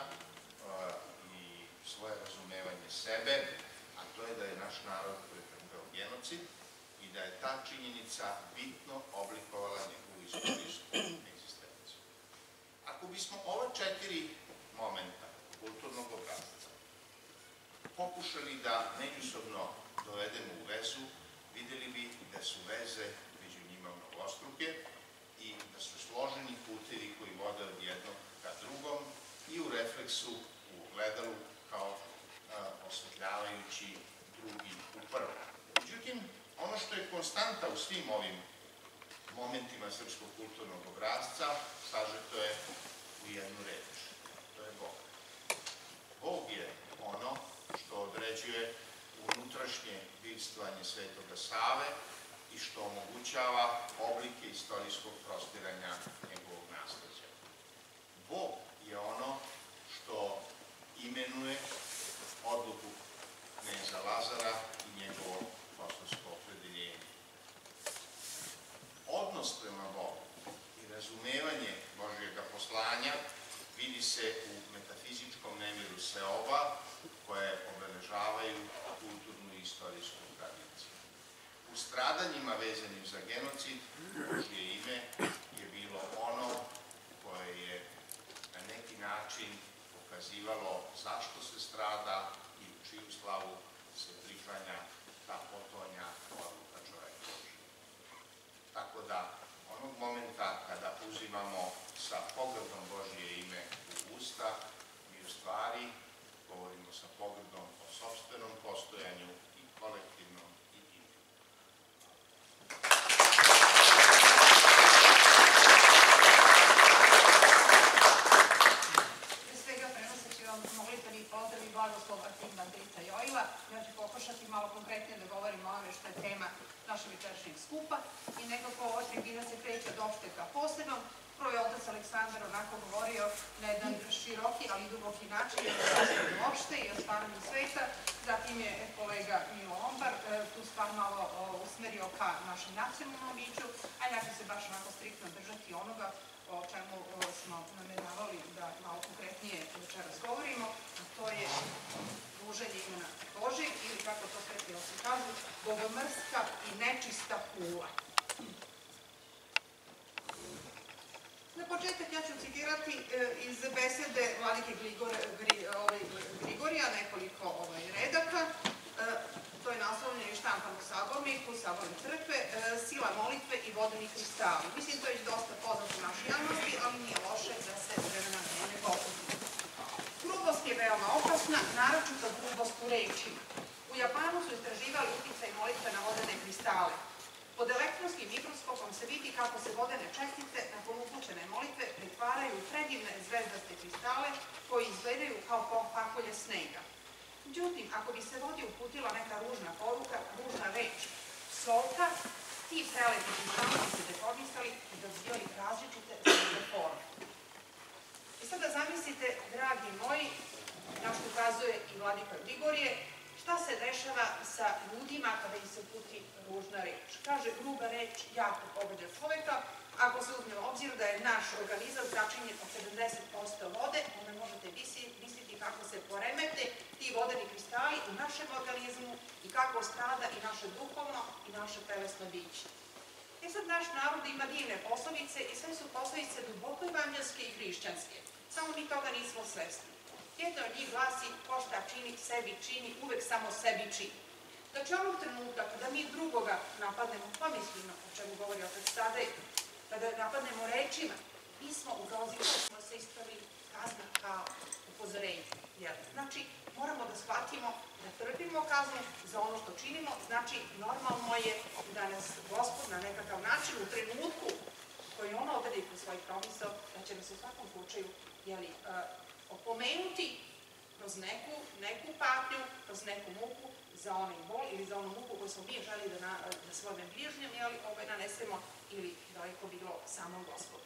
i svoje razumevanje sebe, a to je da je naš narod pretrpeo genocid i da je ta činjenica bitno oblikovala njegovu istorijsku egzistenciju. Ako bismo ova četiri momenta kulturnog obrazca pokušali da međusobno dovedemo u vezu, videli bi da su veze među njima mnogostruke i da su složeni putevi koji vode od jednog ka drugom i u refleksu, u gledalu, kao osvetljavajući drugi u prvom. Međutim, ono što je konstanta u svim ovim momentima srpskog kulturnog obrazca, sažeto je u jednu reč. To je Bog. Bog je ono što određuje unutrašnje bivstvanje Svetoga Save i što omogućava oblike istorijskog prostiranja njegovog nasleđa. Bog je ono što imenuje odluku kneza Lazara i njegovo kosovsko opredeljenje. Odnos prema Bogu i razumevanje Božjega poslanja vidi se u metafizičkom nemiru seoba koje obeležavaju kulturnu i istorijsku tradiciju. U stradanjima vezanim za genocid Božje ime je bilo ono koje je na neki način pokazivalo zašto se strada i u čiju slavu se priklanja ta potonja odluka čoveka. Tako da, onog momenta kada uzimamo sa pogrdom Božje ime u usta, mi u stvari govorimo sa pogrdom o sopstvenom postojanju i kolektivnom i individualnom. Pre svega, prenoseći vam molitveni pozdrav i blagoslov arhimandrita Joila, ja ću pokušati malo konkretnije da govorim o onome što je tema našeg večerašnjeg skupa i nekako ova tribina se kreće od opšte ka posebnom. Prvo je otac Aleksandar onako govorio na jedan široki, ali duboki način o opšte i o stvaranju sveta. Zatim je kolega Milo Lombar tu stvar malo usmerio ka našem nacionalnom biću, a ja ću se baš onako striktno držati onoga o čemu smo nameravali da malo konkretnije večeras govorimo, a to je druženje imena Božeg ili kako to sveti oci kažu, bogomrska i nečista kula. Na početak ja ću citirati iz besede vladike Grigorija nekoliko redaka. To je naslovljeno i štampano u Saborniku, Saborne crkve, sila molitve i vodeni kristali. Mislim, to je dosta poznato u našoj javnosti, ali nije loše opasna, naročito grubost u rečima. U Japanu su istraživali uticaj molitve na vodene kristale. Pod elektronskim mikroskopom se vidi kako se vodene čestice nakon upućene molitve pretvaraju u predivne zvezdaste kristale koji izgledaju kao pakolje snega. Međutim, ako bi se vodi uputila neka ružna poruka, ružna reč, psovka, ti prelepi kristali bi se deformisali i dobijali različite zvezde forme. I sada zamislite, dragi moji, na što ukazuje i vladika Grigorije, šta se dešava sa ljudima kada im se uputi ružna reč. Kaže, gruba reč jako pogađa čoveka. Ako se uzme u obzir da je naš organizam začinjen od 70% vode, onda možete misliti kako se poremete ti vodeni kristali u našem organizmu i kako strada i naše duhovno i naše telesno biće. I sad naš narod ima divne poslovice i sve su poslovice duboko evanđelske i hrišćanske. Samo mi toga nismo svesni. Jedna od njih glasi, ko šta čini, sebi čini, uvek samo sebi čini. Znači, onog trenutka kada mi drugoga napadnemo pomislima, o čemu govori otac Tadej, kada napadnemo rečima, mi smo ugrozili, smo se ispravili kazna kao upozorenje. Znači, moramo da shvatimo da trpimo kaznu za ono što činimo, znači, normalno je da nas Gospod na nekakav način u trenutku koji on odredi kroz svoj promisao, da će nas u svakom slučaju, opomenuti kroz neku patnju, kroz neku muku za onaj bol ili za onu muku koju smo mi želi da svojim bližnjem nanesemo ili daleko bilo samom Gospodu.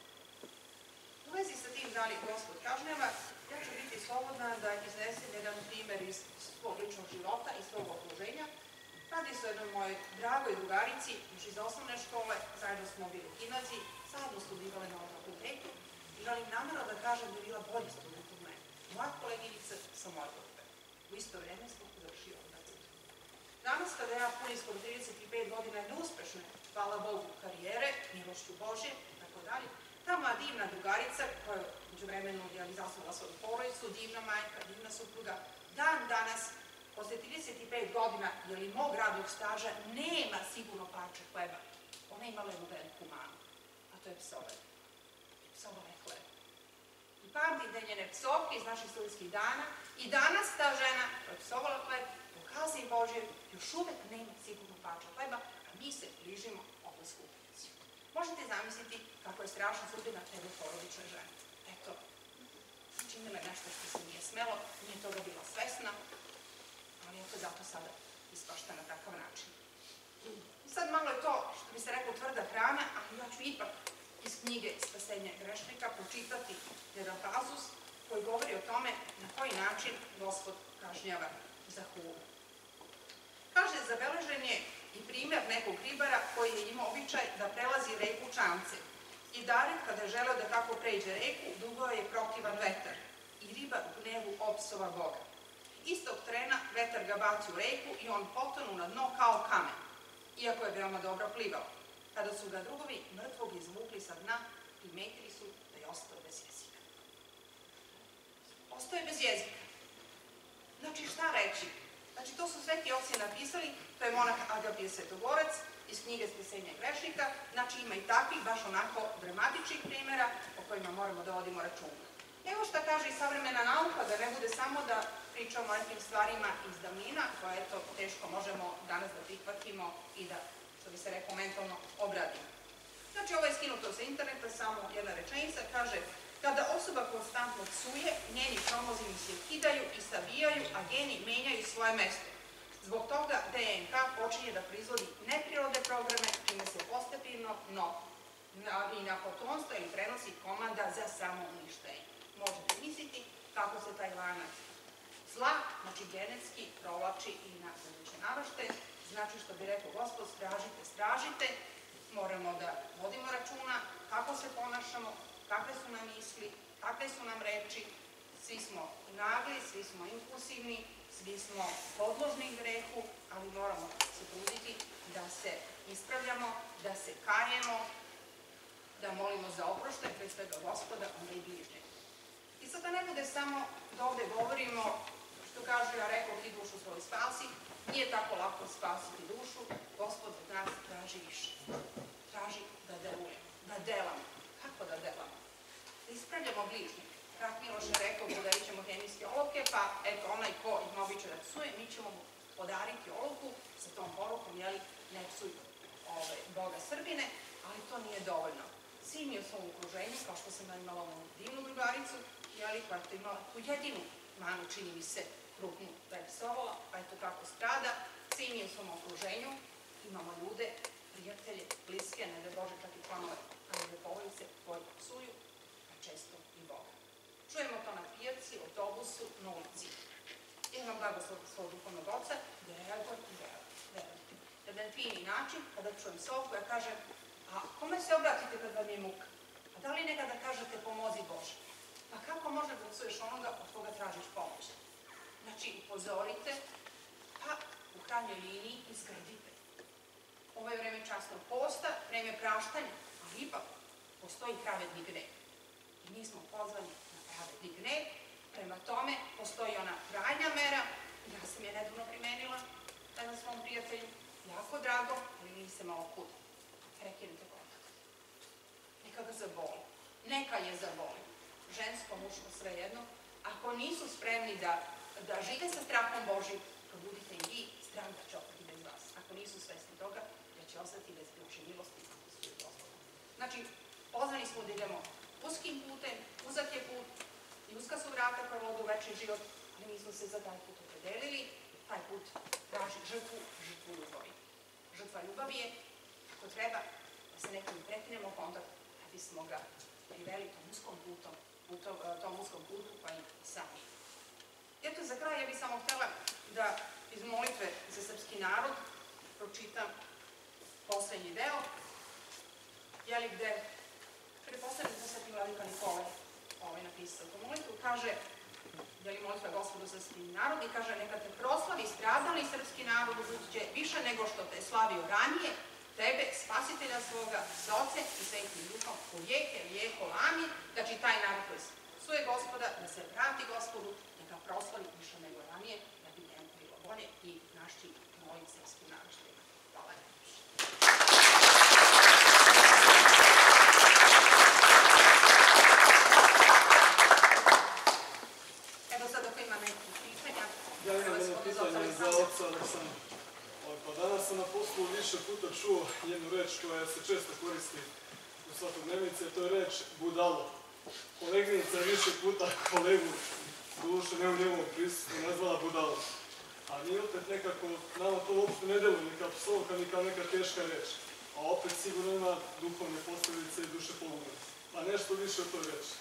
U vezi sa tim da li Gospod kažnjava, ja ću biti slobodna da iznesem jedan primer iz svog ličnog života i svog okruženja. Radi se o jednoj mojoj dragoj drugarici, još iz osnovne škole, zajedno smo bili u gimnaziji, zajedno studirale na ovom fakultetu i želim namjerno da kažem da je bila bolji student od mene. Moja koleginica sa moje grupe. U isto vreme smo završili fakultet. Danas, kada ja punim skoro 35 godina neuspešne, hvala Bogu, karijere, milošću Božje, tako dalje, ta moja divna drugarica, koja je međuvremenu zasnovala svoju porodicu, divna majka, divna supruga, dan danas, posle 35 godina, ili mog radnog staža, nema sigurno parče hleba. Ona je imala jednu veliku manu, a to je psovanje. Psovala je hleba. I pamtim da njene psovke iz naših studijskih dana i danas ta žena koja je psovala hleb, po kazni Božje, još uvek nema sigurno parče hleba, a mi se bližimo ovoj skupinici. Možete zamisliti kako je strašna sudbina tebe porodične žene. Eto, činila je nešto što se nije smelo, nije toga bila svesna, ali eto zato sada ispašta na takav način. Sad malo je to, što bi se rekao, tvrda hrana, ali ja ću ipak iz knjige Spasenje grešnika pročitati jedan pazus koji govori o tome na koji način Gospod kažnjava za hulu. Kaže, zabeležen je i primer nekog ribara koji je imao običaj da prelazi reku čamce. I David, kada je želeo da tako pređe reku, duvao je protivan vetar i riba u gnevu opsova Boga. Istog trena vetar ga baci u reku i on potonu na dno kao kamen, iako je veoma dobro plivao. Kada su ga drugovi mrtvog izvukli sa dna, primetili su da je ostao bez jezika. Ostao je bez jezika. Znači, šta reći? Znači, to su sveti oci napisali, to je monah Agapije Svetogorac iz knjige Spasenje grešnika, znači ima i takvih, baš onako dramatičnih primjera o kojima moramo da vodimo računa. Evo šta kaže i savremena nauka, da ne bude samo da pričamo o nekim stvarima iz davnina, koje eto teško možemo danas da prihvatimo i da, što bi se rekao, mentalno obradimo. Znači, ovo je skinuto sa interneta, samo jedna rečenica, kaže: kada osoba konstantno psuje, njeni hromozomi se kidaju i savijaju, a geni menjaju svoje mesto. Zbog toga DNK počinje da proizvodi neprirodne programe, čime se postepeno i na potomstvo ili prenosi komanda za samouništenje. Možete misliti kako se taj lanac zla, znači genetski, provlači i na buduće naraštaje. Znači, što bi rekao Gospod, stražite, moramo da vodimo računa kako se ponašamo, kakve su nam misli, kakve su nam reči. Svi smo nagli, svi smo impulsivni, svi smo podložni grehu, ali moramo se truditi da se ispravljamo, da se kajemo, da molimo za oproštaj, pre svega Gospoda, onda i bližnjeg. I sad da ne bude samo da ovde govorimo, što kažu, ja rekao, ti dušu svoju spasi, nije tako lako spasiti dušu, Gospod od nas traži više. Traži da delujemo, da delamo. Kako da delamo? Da ispravljamo bližnjeg, da Rat Miloš je rekao, podarit ćemo hemijske olovke, pa eto, onaj ko ima običaj da psuje, mi ćemo mu podariti olovku sa tom porukom, jeli, ne psuj Boga Srbine, ali to nije dovoljno. Svi mi u svom okruženju, kao što sam imala ovu divnu drugaricu, jeli, koja je imala tu jedinu manu, čini mi se, krupnu da je psovala, pa eto kako strada, svi mi u svom okruženju imamo ljude, prijatelje, bliske, ne da Bože čak i članove, ali porodice koji psuju, a često i Boga. Čujemo to na pijaci, autobusu, na ulici. Ja imam blagoslov svog duhovnog oca, da reagujem i verujte. Jedan fini način, kada čujem psovku, ja kažem, a kome se obratite kad vam je muka? A da li nekada kažete pomozi Bože? Pa kako može da psuješ onoga od koga tražiš pomoć? Znači, upozorite, pa u krajnjoj liniji izgradite. Ovo je vreme časnog posta, vreme praštanja, ali ipak postoji pravedni gnev. I mi smo pozvani na pravedni gnev, prema tome postoji ona krajnja mera, ja sam je nedavno primenila na svom prijatelju, jako drago, ali mi se malo kuda. Prekinite kontakt. Neka ga zaboli. Neka je zaboli. Žensko, muško, svejedno. Ako nisu spremni da žive sa strahom Božim, probudite im vi, strah da će ostati bez vas. Ako nisu svesni toga, da će ostati bez Božje milosti i svoje poslova. Znači, pozvani smo da idemo uskim putem, uzak je put i uska su vrata koja vodu u večni život, ali mi smo se za taj put opredelili. Taj put traži žrtvu ljubavi. Žrtva ljubavi je, ako treba, da se nekom prekinemo kontakt, da bismo ga priveli tom uskom putu, pa i sami. Eto, za kraj ja bih samo htjela da iz molitve za srpski narod pročitam poslednji deo, jeli gde pretpostavljam da Sveti Vladika Nikole napisao tu molitvu, kaže, jeli molitva Gospodu za srpski narod, i kaže, neka te proslavi stradali srpski narod ubuduće više nego što te slavio ranije, tebe, spasitelja svoga, sa Ocem i Svetim Duhom, u vijeko, amin. Znači, taj narod koji psuje Gospoda, da se vrati Gospodu, neka proslavi više nego ranije, da bi njemu bilo bolje i našći mojim srpskim naraštajima. Hvala najviše. Evo sad ako ima nekih pitanja. Ja imam jedno pitanje za oca Aleksandra. Pa danas sam na poslu više puta čuo jednu reč koja se često koristi u svakodnevnici, a to je reč budalo. Koleginica je više puta kolegu, duše ne u njegovom prisustvu, nazvala budalo. A mi opet nekako, nama to uopšte ne deluje ni kao psovka, ni kao neka teška reč. A opet sigurno ima duhovne posljedice i duše pogubne. A nešto više o toj reči.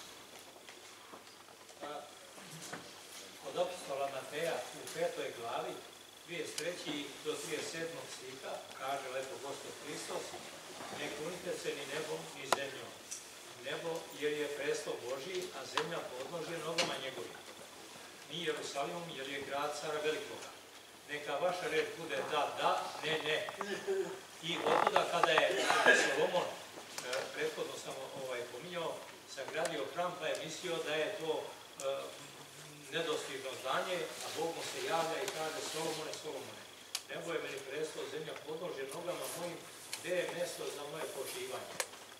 Od apostola Mateja u 5. glavi 33. do 37. stiha kaže lepo Gospod Hristos: ne kunite se ni nebom ni zemljom. Nebo jer je prestol Božji, a zemlja podložje nogama njegovim. Ni Jerusalimom jer je grad cara velikoga. Neka vaša reč bude da, ne. I otuda kada je Solomon, prethodno sam pominjao, sagradio hram, pa je mislio da je to nedostižno zdanje, a Bog mu se javlja i kaže: Solomone, nebo je meni prestol, zemlja podložje nogama mojim, gde je mesto za moje počivanje?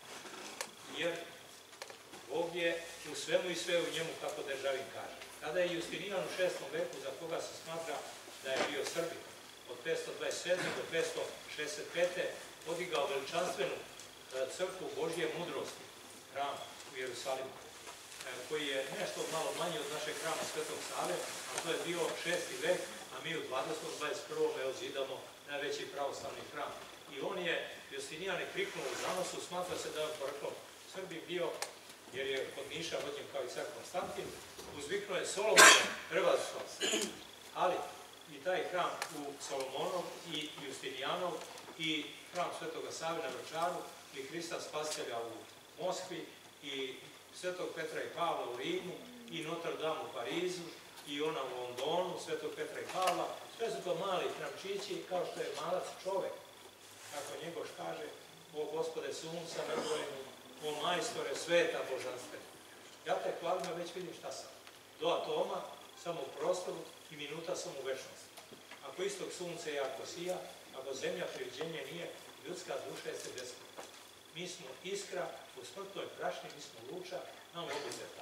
Jer Bog je u svemu i sve u njemu, kako Državin kaže. Kada je Justinijan u 6. veku, za koga se smatra da je bio Srbin, od 527. do 565. podigao veličanstvenu crkvu Božje mudrosti, hram u Jerusalimu, koji je nešto malo manji od našeg hrama Svetog Save, a to je bio 6. vek, a mi u 21. zidamo najveći pravoslavni hram. I on je, Justinijan je kriknuo u zanosu, smatra se da je poreklom Srbi bio, jer je kod Niša vođen kao i car Konstantin, uzviknuo je Solomon Hrvatskog. Ali i taj hram u Solomonov i Justinijanov i hram Svetoga Save na Vračaru i Hrista Spasitelja u Moskvi i Svetog Petra i Pavla u Rimu i Notre Dame u Parizu i ona u Londonu, Svetog Petra i Pavla, sve su to mali hramčići, kao što je malac čovek, kako Njegoš kaže: o Gospode sunca nebrojenu, o majstore sveta božanstvena. Ja te hvalim, a već vidim šta sam. Do atoma, samo u prostoru, i minuta sam u večnosti. Ako istog sunce jako sija, ako zemlja priviđenje nije, ljudska duša je se besmrtna. Mi smo iskra u smrtnoj prašni, mi smo luča, nam oduzeta.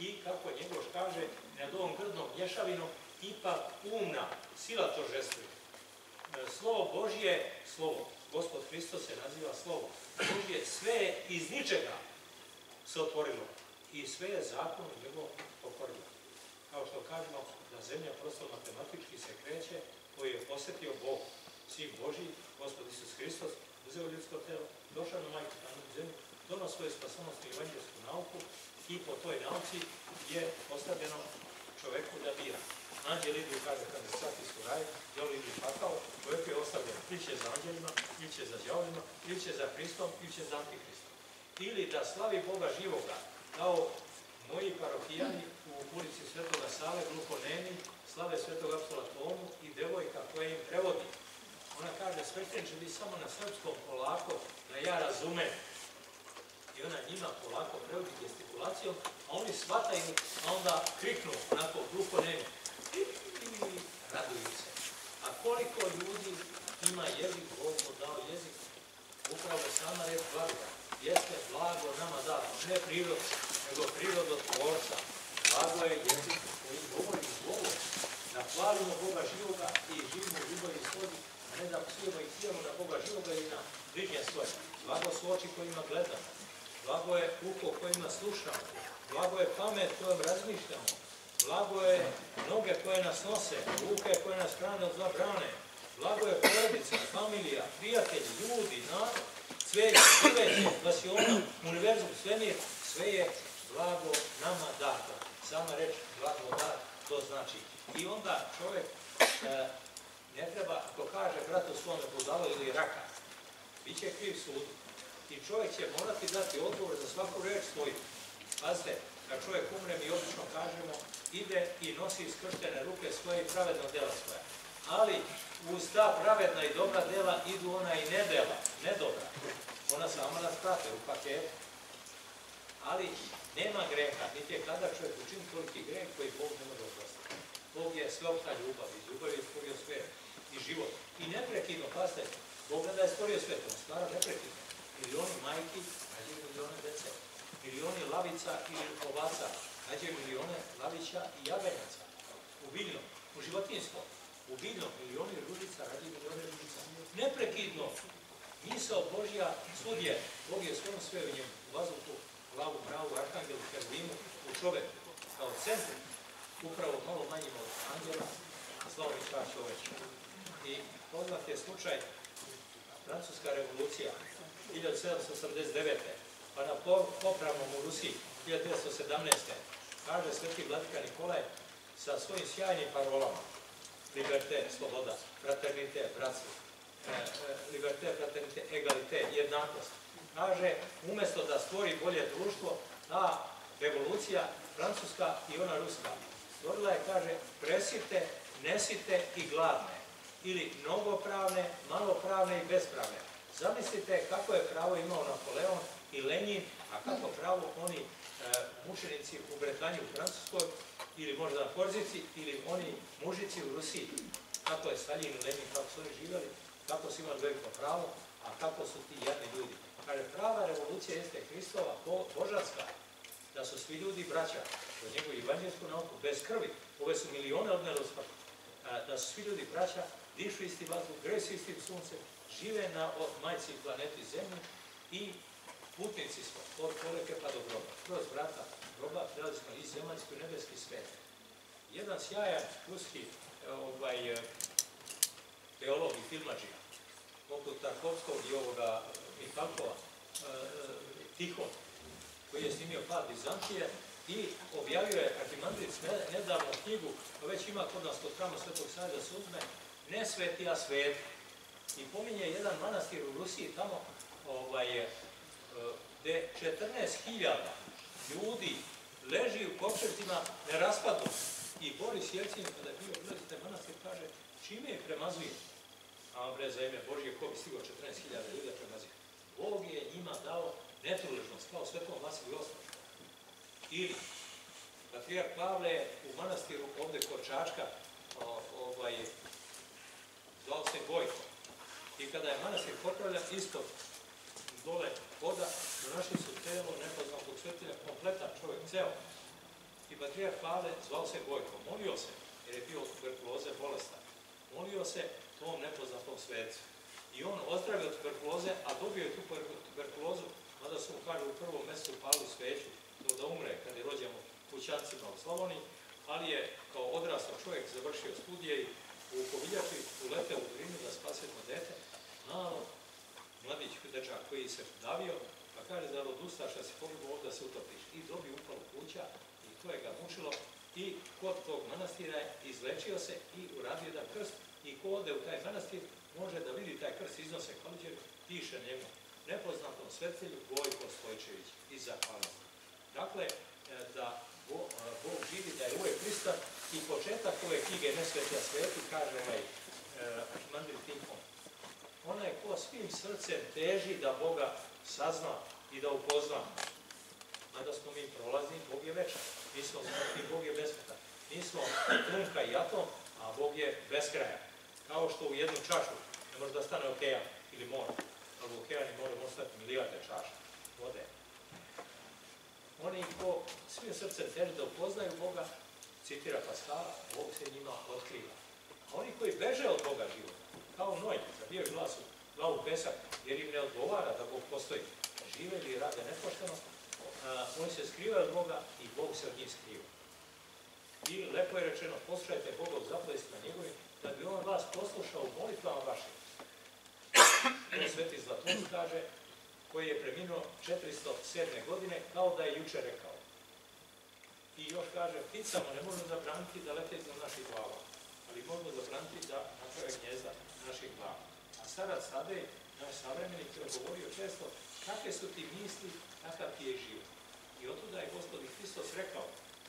i kako Njegoš kaže, nad ovom grdnom mješavinom ipak umna sila to žestvuje. Slovo Božje, slovo, Gospod Hristos se naziva slovo Božje, sve je iz ničega se otvorilo i sve je zakon njegov pokorilo. Kao što kažemo, da zemlja prosto matematički se kreće, koji je posjetio Bog, Sin Božji, Gospod Isus Hristos, uzeo ljudsko telo, došao na majku na zemlju, donao svoju spasonosnu evanđelsku nauku i po toj nauci je postavljeno čoveku da bira. Anđeli idu, kaže, kada se svaki su raj, djeli idu pakao, čovjek je ostavljen, ili će za anđelima, ili će za djavolima, ili će za Hristom, ili će za Antihristom. Ili da slavi Boga živoga, kao moji parohijani u ulici Svetoga Save, gluhonemi, slave Svetog apostolstva Tomu i devojka koja im prevodi. Ona kaže, svećeniče, vi samo na srpskom polako, da ja razumem. I ona njima polako prevodi gestikulacijom, a oni shvataju, a onda kriknu onako gluhonemi. I raduju se. A koliko ljudi ima jezik, Bog mu dao jezik, upravo sama reč blaga. Jeste blago nama dato, ne prirod, nego prirodotvorca. Blago je jezik koji govori Bogu. Da hvalimo Boga živoga i živimo u ljubavi i slodi, a ne da psujemo i htijemo na Boga živoga i na bližnje svoje. Blago su oči kojima gledamo. Blago je uho kojima slušamo. Blago je pamet kojom razmišljamo. Blago je noge koje nas nose, ruke koje nas hrane od zla brane. Blago je porodica, familija, prijatelji, ljudi, narod, cvijeće, drveće, vasiona, univerzum, svemir, sve je blago nama dato. Sama reč blago dat, to znači. I onda čovjek ne treba, ako kaže bratu svome budalo ili raka, bit će kriv sudu. I čovjek će morati dati odgovor za svaku reč svoju. Pazite, kad čovjek umre, mi obično kažemo, ide i nosi iskrštene ruke svoje i pravedno djela svoja. Ali uz ta pravedna i dobra djela idu ona i nedjela, nedobra. Ona sama nas prate u paketu. Ali nema greha, niti je kada čovjek učini toliki greh koji Bog ne može oprostiti. Bog je sveopšta ljubav, iz ljubavi je stvorio svijet i život. I neprekidno, pazite, Bog da je stvorio svijet, on stvara neprekidno. Milioni majki, nađe milione dece. Milioni lavica i ovaca, nađe milione lavića i jaganjaca. U biljnom, u životinjskom, u biljnom milioni ružica, nađe milione ružica. Neprekidno, misao Božja svud je, Bog je svom sve u njemu, u vazduhu, glavu, mravu, arkangelu, herbimu, u čoveku, kao centru, upravo malo manjim od anđela, slavom i čast čoveče. I poznat je slučaj Francuska revolucija 1789. Pa na popravnom u Rusiji 1917. kaže sveti vladika Nikolaj sa svojim sjajnim parolama liberté, sloboda, fraternité, bratstvo, liberté, fraternité, egalité, jednakost. Kaže, umjesto da stvori bolje društvo, ta revolucija francuska i ona ruska stvorila je, kaže, presite, nesite i gladne, ili mnogopravne, malopravne i bespravne. Zamislite kako je pravo imao Napoleon i Lenin, a kako pravo oni mučenici u Bretanji u Francuskoj, ili možda na Korzici, ili oni mužici u Rusiji. Kako je Stalin i Lenin, kako su oni živjeli, kako su imali veliko pravo, a kako su ti jadni ljudi. Kaže, prava revolucija jeste Hristova, božanska, da su svi ljudi braća, od njegovu evanđelsku nauku, bez krvi, ove su milione odneli u smrti, da su svi ljudi braća, dišu isti vazduh, greju se istim suncem, žive na majci planeti Zemlji i putnici smo od koleke pa do groba. Kroz vrata groba prelazili smo iz zemaljski u nebeski svet. Jedan sjajan ruski teolog i filmadžija, poput Tarkovskog i ovoga Mihalkova, Tihon, koji je snimio pad Bizantije i objavio je Arhimandrit nedavno knjigu, pa već ima kod nas kod hrama Svetog Save da se uzme, ne sveti, a sveti. I pominje jedan manastir u Rusiji tamo, gde 14.000 ljudi leži u kovčevcima neraspadom. I Boris Jelcin, kada je bio ulazite manastir, kaže, čime je premazuje? A bre, za ime Božje, ko bi stigao 14.000 ljudi premazuje? Bog je njima dao netruležnost, kao svetom Vasiliju VIII. Ili, patrijarh Pavle u manastiru ovde kod Čačka, zvao se Gojko. I kada je manastir popravljan, ispod dole voda, pronašli su telo nepoznatog svetilja, kompletan čovjek, ceo. i patrijarh Pavle zvao se Gojko. Molio se, jer je bio od tuberkuloze bolestan. Molio se tom nepoznatom svecu. I on ozdravio od tuberkuloze, a dobio je tu tuberkulozu, mada su mu kaže u prvom mjesecu pali sveću, da umre kad je rođen kućancima u Slavoniji, ali je kao odrastao čovjek završio studije i u Koviljači uleteo u Drinu da spase jedno dete, malo mladić dečak koji se davio, pa kaže da od ustaša si pogledao ovdje da se utopiš. I dobio upalu kuća i to je ga mučilo i kod tog manastira je izlečio se i uradio jedan krst i ko ode u taj manastir može da vidi taj krst iznose Kaliđer, piše njemu nepoznatom svetelju Gojko Stojčević iz zahvalnosti. Dakle, da Bog živi, da je uvijek pristan i početak ove knjige Nesvetija sveti, kaže Arhimandrit Timofon. Ona je ko svim srcem teži da Boga sazna i da upozna. Mada smo mi prolazni, Bog je večan. Mi smo smrtni, Bog je besmrtan. Mi smo trunka i atom, a Bog je beskrajan. Kao što u jednu čašu ne može da stane okean ili more, ali u okean i more može stati milijarde čaša vode. Oni ko svim srcem teži da upoznaju Boga, citira Paskala, Bog se njima otkriva. A oni koji beže od Boga života, kao Noj, zabijaju glavu u pesak, jer im ne odgovara da Bog postoji, žive ili rade nepošteno, oni se skrivaju od Boga i Bog se od njih skriva. I lepo je rečeno, poslušajte Boga u zapovestima njegovim, da bi on vas poslušao u molitvama vašim. Sveti Zlatonc kaže, koji je preminuo 407. godine, kao da je juče rekao. I još kaže, pticama ne možemo zabraniti da lete iznad naših glava, ali možemo zabraniti da naprave gnjezda naših glava. A starac Tadej, naš savremenik, je govorio često, kakve su ti misli, takav ti je život. I otuda je Gospod Hristos rekao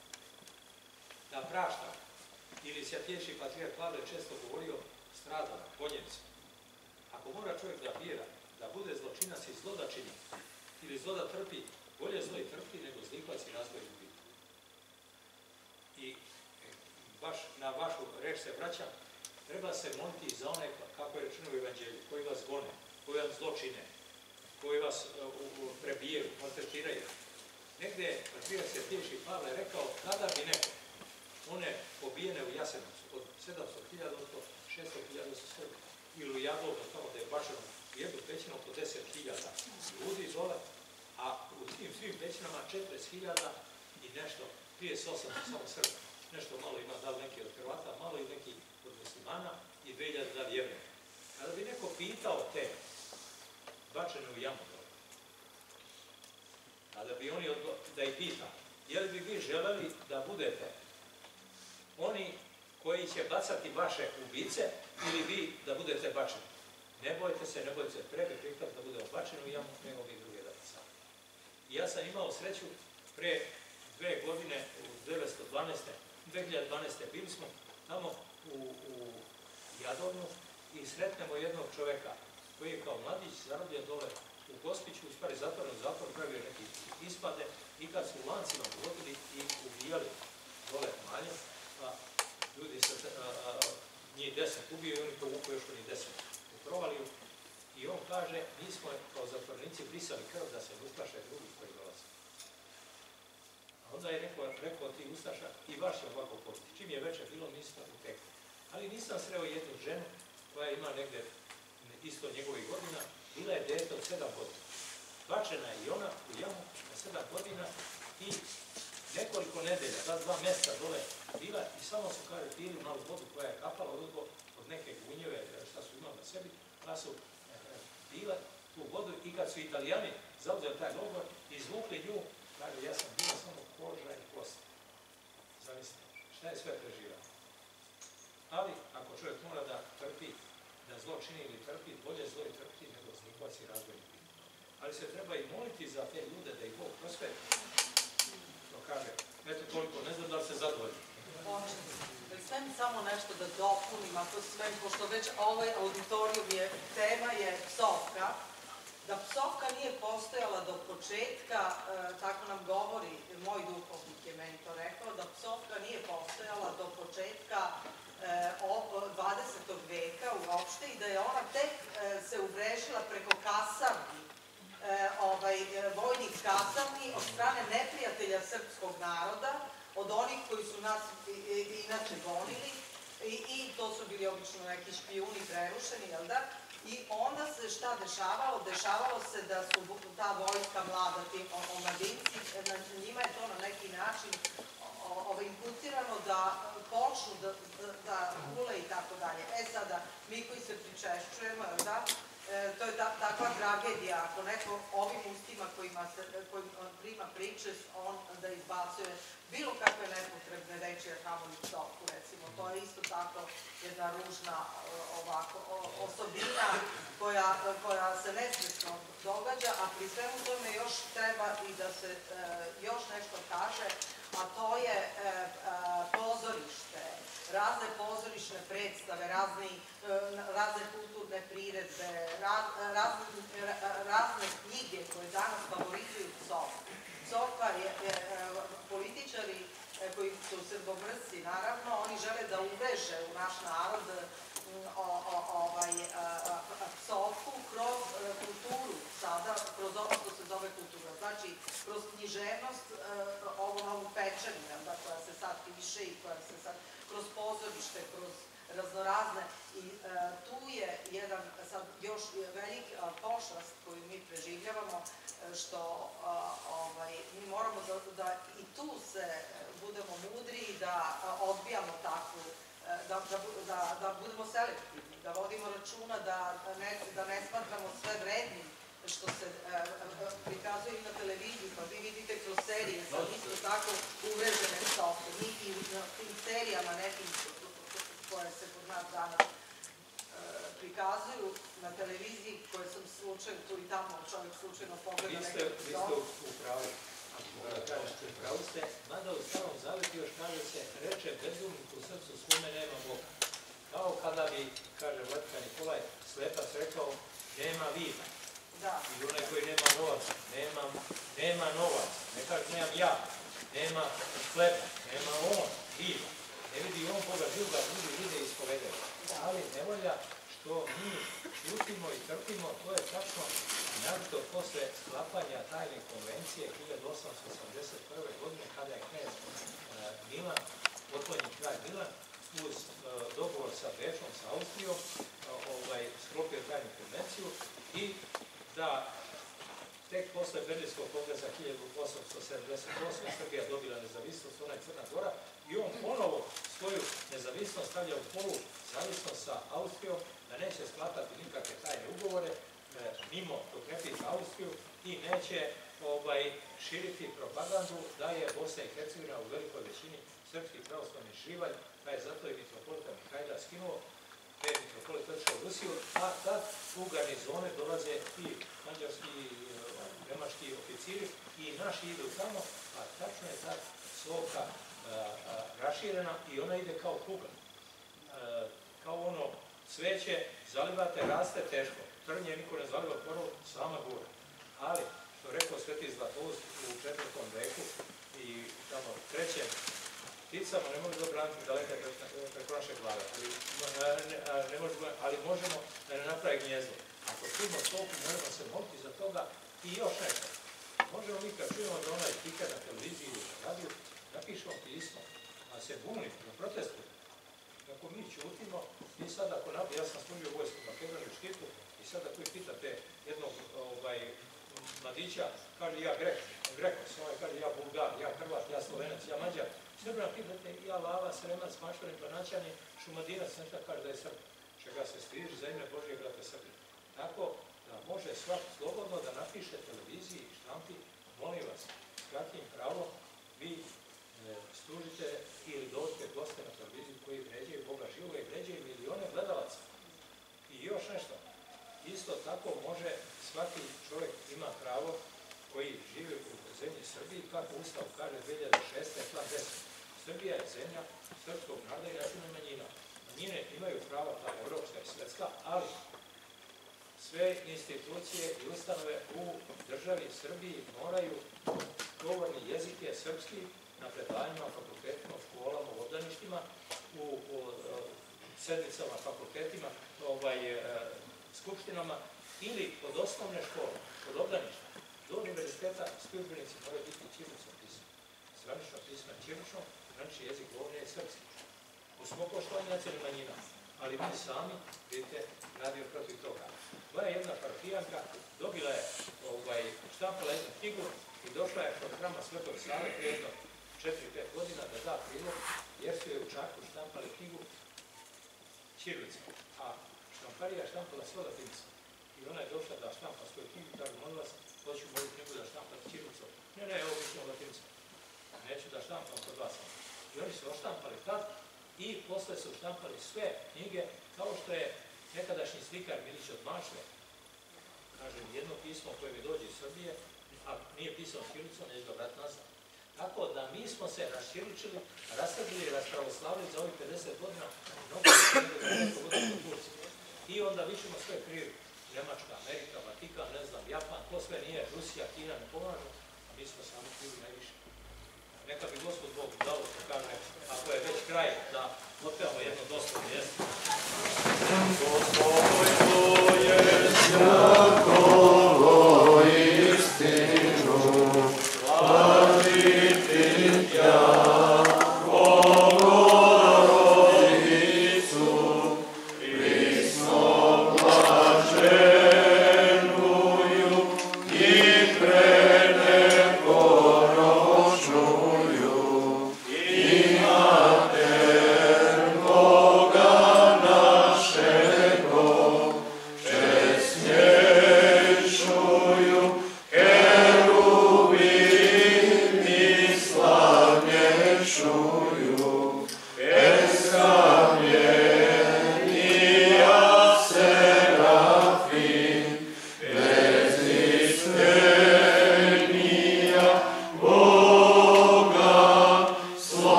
da prašta, ili Svятейший patrijarh Pavle često govorio stradala, konjevci. Ako mora čovjek da bira, da bude zločinac i zlo da čini, ili zlo da trpi, bolje zlo i trpi nego zlikovac i razvoj ljubi. I baš na vašu reč se vraćam, treba se moliti za one, kako je rečeno u Evanđelju, koji vas gone, koji vam zlo čine, koji vas prebijaju, maltretiraju. Negde je patrijarh Svятейший Pavle rekao, kada bi neko, one pobijene u Jasenovcu, od 700.000 do 600.000 su Srbi, ili u Jadovno, tamo da je bačeno u jednu pećinu oko 10.000 ljudi dole, a u tim svim pećinama 40.000 i nešto, 38 samo Srba. Nešto malo ima, da li neki od Hrvata, malo i neki od muslimana i 2000 da li Jevreja. Kada bi neko pitao te bačene u jamu dole, kada bi oni, da ih pita, je li bi vi želeli da budete oni koji će bacati vaše ubice ili vi da budete bačeni? Ne bojte se, pre bi prihvatiti da budemo bačeni u jamu, nego mi druge da sami. I ja sam imao sreću, pre 2 godine, u 2012. bili smo tamo u Jadovnu i sretnemo jednog čoveka koji je kao mladić zarobljen dole u Gospiću, u stvari zatvoren u zatvor, pravio neki ispade i kad su u lancima pogodili i ubijali dole malje, pa ljudi se njih 10 ubio i oni povuku još oni 10 u provaliju. I on kaže, mi smo kao zatvornici brisali krv da se ne uplaše drugih koji dolaze. A onda je rekao ti ustaša i vaš je ovako postiti. Čim je večer bilo, mi smo utekli. Ali nisam sreo jednu ženu koja ima negde isto njegovih godina, bila je dete od 7 godina. Bačena je i ona u jamu na 7 godina i nekoliko nedelja, 2 mjeseca dole bila i samo su kaže pili malu vodu koja je kapala od neke gunjeve, šta su imali na sebi, pa su bila tu vodu i kad su Italijani zauzeli taj logor, izvukli nju, kaže ja sam bila samo koža i kost. Zamislite, šta je sve preživao. Ali ako čovjek mora da trpi, da zlo čini ili trpi, bolje zlo i trpi nego zlikovac i razvoj. Ali se treba i moliti za te ljude da ih Bog prosveti. To kaže, eto toliko, ne znam da li se zadovoljni. Sve mi samo nešto da dopunim, ako sve, pošto već ovaj auditorijum je, tema je psovka, da psovka nije postojala do početka, tako nam govori, moj duhovnik je meni to rekao, da psovka nije postojala do početka 20. veka uopšte i da je ona tek se uvrežila preko kasarni, vojnih kasarni od strane neprijatelja srpskog naroda, od onih koji su nas inače gonili i to su bili obično neki špijuni prerušeni, jel da? I onda se šta dešavalo? Dešavalo se da su ta vojska mlada, ti omladinci, njima je to na neki način imputirano da počnu da gule i tako dalje. Sada, mi koji se pričešćujemo, da, to je takva tragedija. Ako neko ovim ustima kojima prima priče, on da izbacuje bilo kakve nepotrebne reči, a kamoli psovku, recimo. To je isto tako jedna ružna osobina koja se nesvesno događa, a pri svemu tome još treba i da se još nešto kaže, a to je pozorište, razne pozorišne predstave, razne kulturne priredbe, razne knjige koje danas favorizuju psovku. Psovka je, političari koji su srbomrsci, naravno, oni žele da uveže u naš narod psovku kroz kulturu, sada, kroz ovo što se zove kultura. Znači, kroz književnost, ovo novu pečenju, koja se sad piše i koja se sad, kroz pozorište, kroz raznorazne. I tu je jedan sad još velika pošast koju mi preživljavamo, što mi moramo da i tu se budemo mudri i da odbijamo takvu, da budemo selektivni, da vodimo računa, da ne smatramo sve vrednim što se prikazuje i na televiziji, pa vi vidite kroz serije, sad isto tako uvrežene psovke, mi i na tim serijama nekim koje se kod nas danas prikazuju na televiziji, koje sam slučajno tu i tamo čovjek slučajno pogleda neke psovke. Vi ste u pravu, da kažete u pravu ste, mada u Starom Zavetu još kaže se, reče bezumnik u srcu svome nema Boga. Kao kada bi, kaže Vladika Nikolaj, slepac rekao, nema vida. I onaj koji nema novac, nema novac, ne kaže nemam ja, nema sleba, nema on, vida. Ne vidi on Boga živoga, drugi vide i ispovedaju. Ali nevolja što mi čutimo i trpimo, to je tačno našto posle sklapanja tajne konvencije 1881. godine, kada je knez Milan, pokojni kralj Milan, uz dogovor sa Bečom, sa Austrijom, sklopio tajnu konvenciju i da tek posle Berlinskog kongresa 1878. Srbija dobila nezavisnost, ona je Crna Gora, i on ponovo svoju nezavisnost stavlja u polu zavisnost sa Austrijom, da neće sklapati nikakve tajne ugovore, mimo dok ne pita Austriju, i neće širiti propagandu da je Bosna i Hercegovina u velikoj većini srpski pravoslavni šivalj, pa je zato i mitropolita Mihajla skinuo, te mitropolit otišao u Rusiju, a tad u garnizone dolaze i mađarski, nemački oficiri i naši idu tamo, a tačno je ta psovka raširena i ona ide kao kuga. Kao ono cveće, zalivate, raste teško. Trnje niko ne zaliva ponovo, sama gura. Ali, što rekao Sveti Zlatoust u 4. veku i tamo 3. pticama ne možemo zabraniti da lete preko naše glave, ali možemo da ne napravi gnjezdo. Ako čujemo toliko, možemo se moliti za toga i još nešto. Možemo mi kad čujemo da onaj spika na televiziji ili na radiju, napišemo pismo, a se buni, na protestu. Ako mi ćutimo, i sad ako ja sam služio u vojsku Makedoniju štitu, i sad ako vi pitate jednog mladića, kaže ja Grekos, kaže ja Bulgar, ja Hrvat, ja Slovenac, ja Mađar, Srbina pitate ja Lava, Sremac, Mašvarin, Banaćani, Šumadinac, nešto kaže da je Srb, čega se stiže zemlje Božje brate Srbije. Tako da može svak slobodno da napiše televiziji i štampi, molim vas, kratim pravo, vi služite ili dođete goste na televiziju koji vređaju Boga živoga i vređaju milione gledalaca. I još nešto, isto tako može svaki čovjek ima pravo koji živi u zemlji Srbiji, kako Ustav kaže 2006. plan 10. Srbija je zemlja srpskog naroda i nacionalnih manjina. Manjine imaju prava, ta evropska i svetska, ali sve institucije i ustanove u državi Srbiji moraju govorni jezik je srpski na predavanjima, fakultetima, školama, u obdaništima, u sednicama, fakultetima, skupštinama ili od osnovne škole, od obdaništa do univerziteta, svi udžbenici moraju biti ćirilicom pisani. zvanično pismo je ćirilično, znači jezik govorenja je srpski. Uz svo poštovanje nacionalnih manjina, ali mi sami, vidite, radio protiv toga. Moja jedna parohijanka dobila je, štampala jednu knjigu i došla je kod hrama Svetog Save prije jedno 4-5 godina da da prilog, jer su je u Čaku štampali knjigu ćirilicom, a štamparija je štampala sve latinicom. I ona je došla da štampa svoju knjigu, tako molila sam, hoću moju knjigu da štampati ćirilicom. Ne, ovo mišljam latinicom. Neću da štampam kod vas. I oni su oštampali tad i posle su štampali sve knjige, kao što je nekadašnji slikar Milić od Mašve, kažem, jedno pismo koje mi dođe iz Srbije, a nije pisao ćirilicom, neće ga vrat nazad. Tako da mi smo se raščiličili, rasrbili i raspravoslavili za ovih 50 godina, mnogo više nego za neko godinu u Turci. I onda višemo sve krivi. Njemačka, Amerika, Vatikan, ne znam, Japan, ko sve nije, Rusija, Kina ne pomažu, a mi smo sami krivi najviše. Neka bi Gospod Bog dao što kaže, ako je već kraj, da otpevamo jedno dosta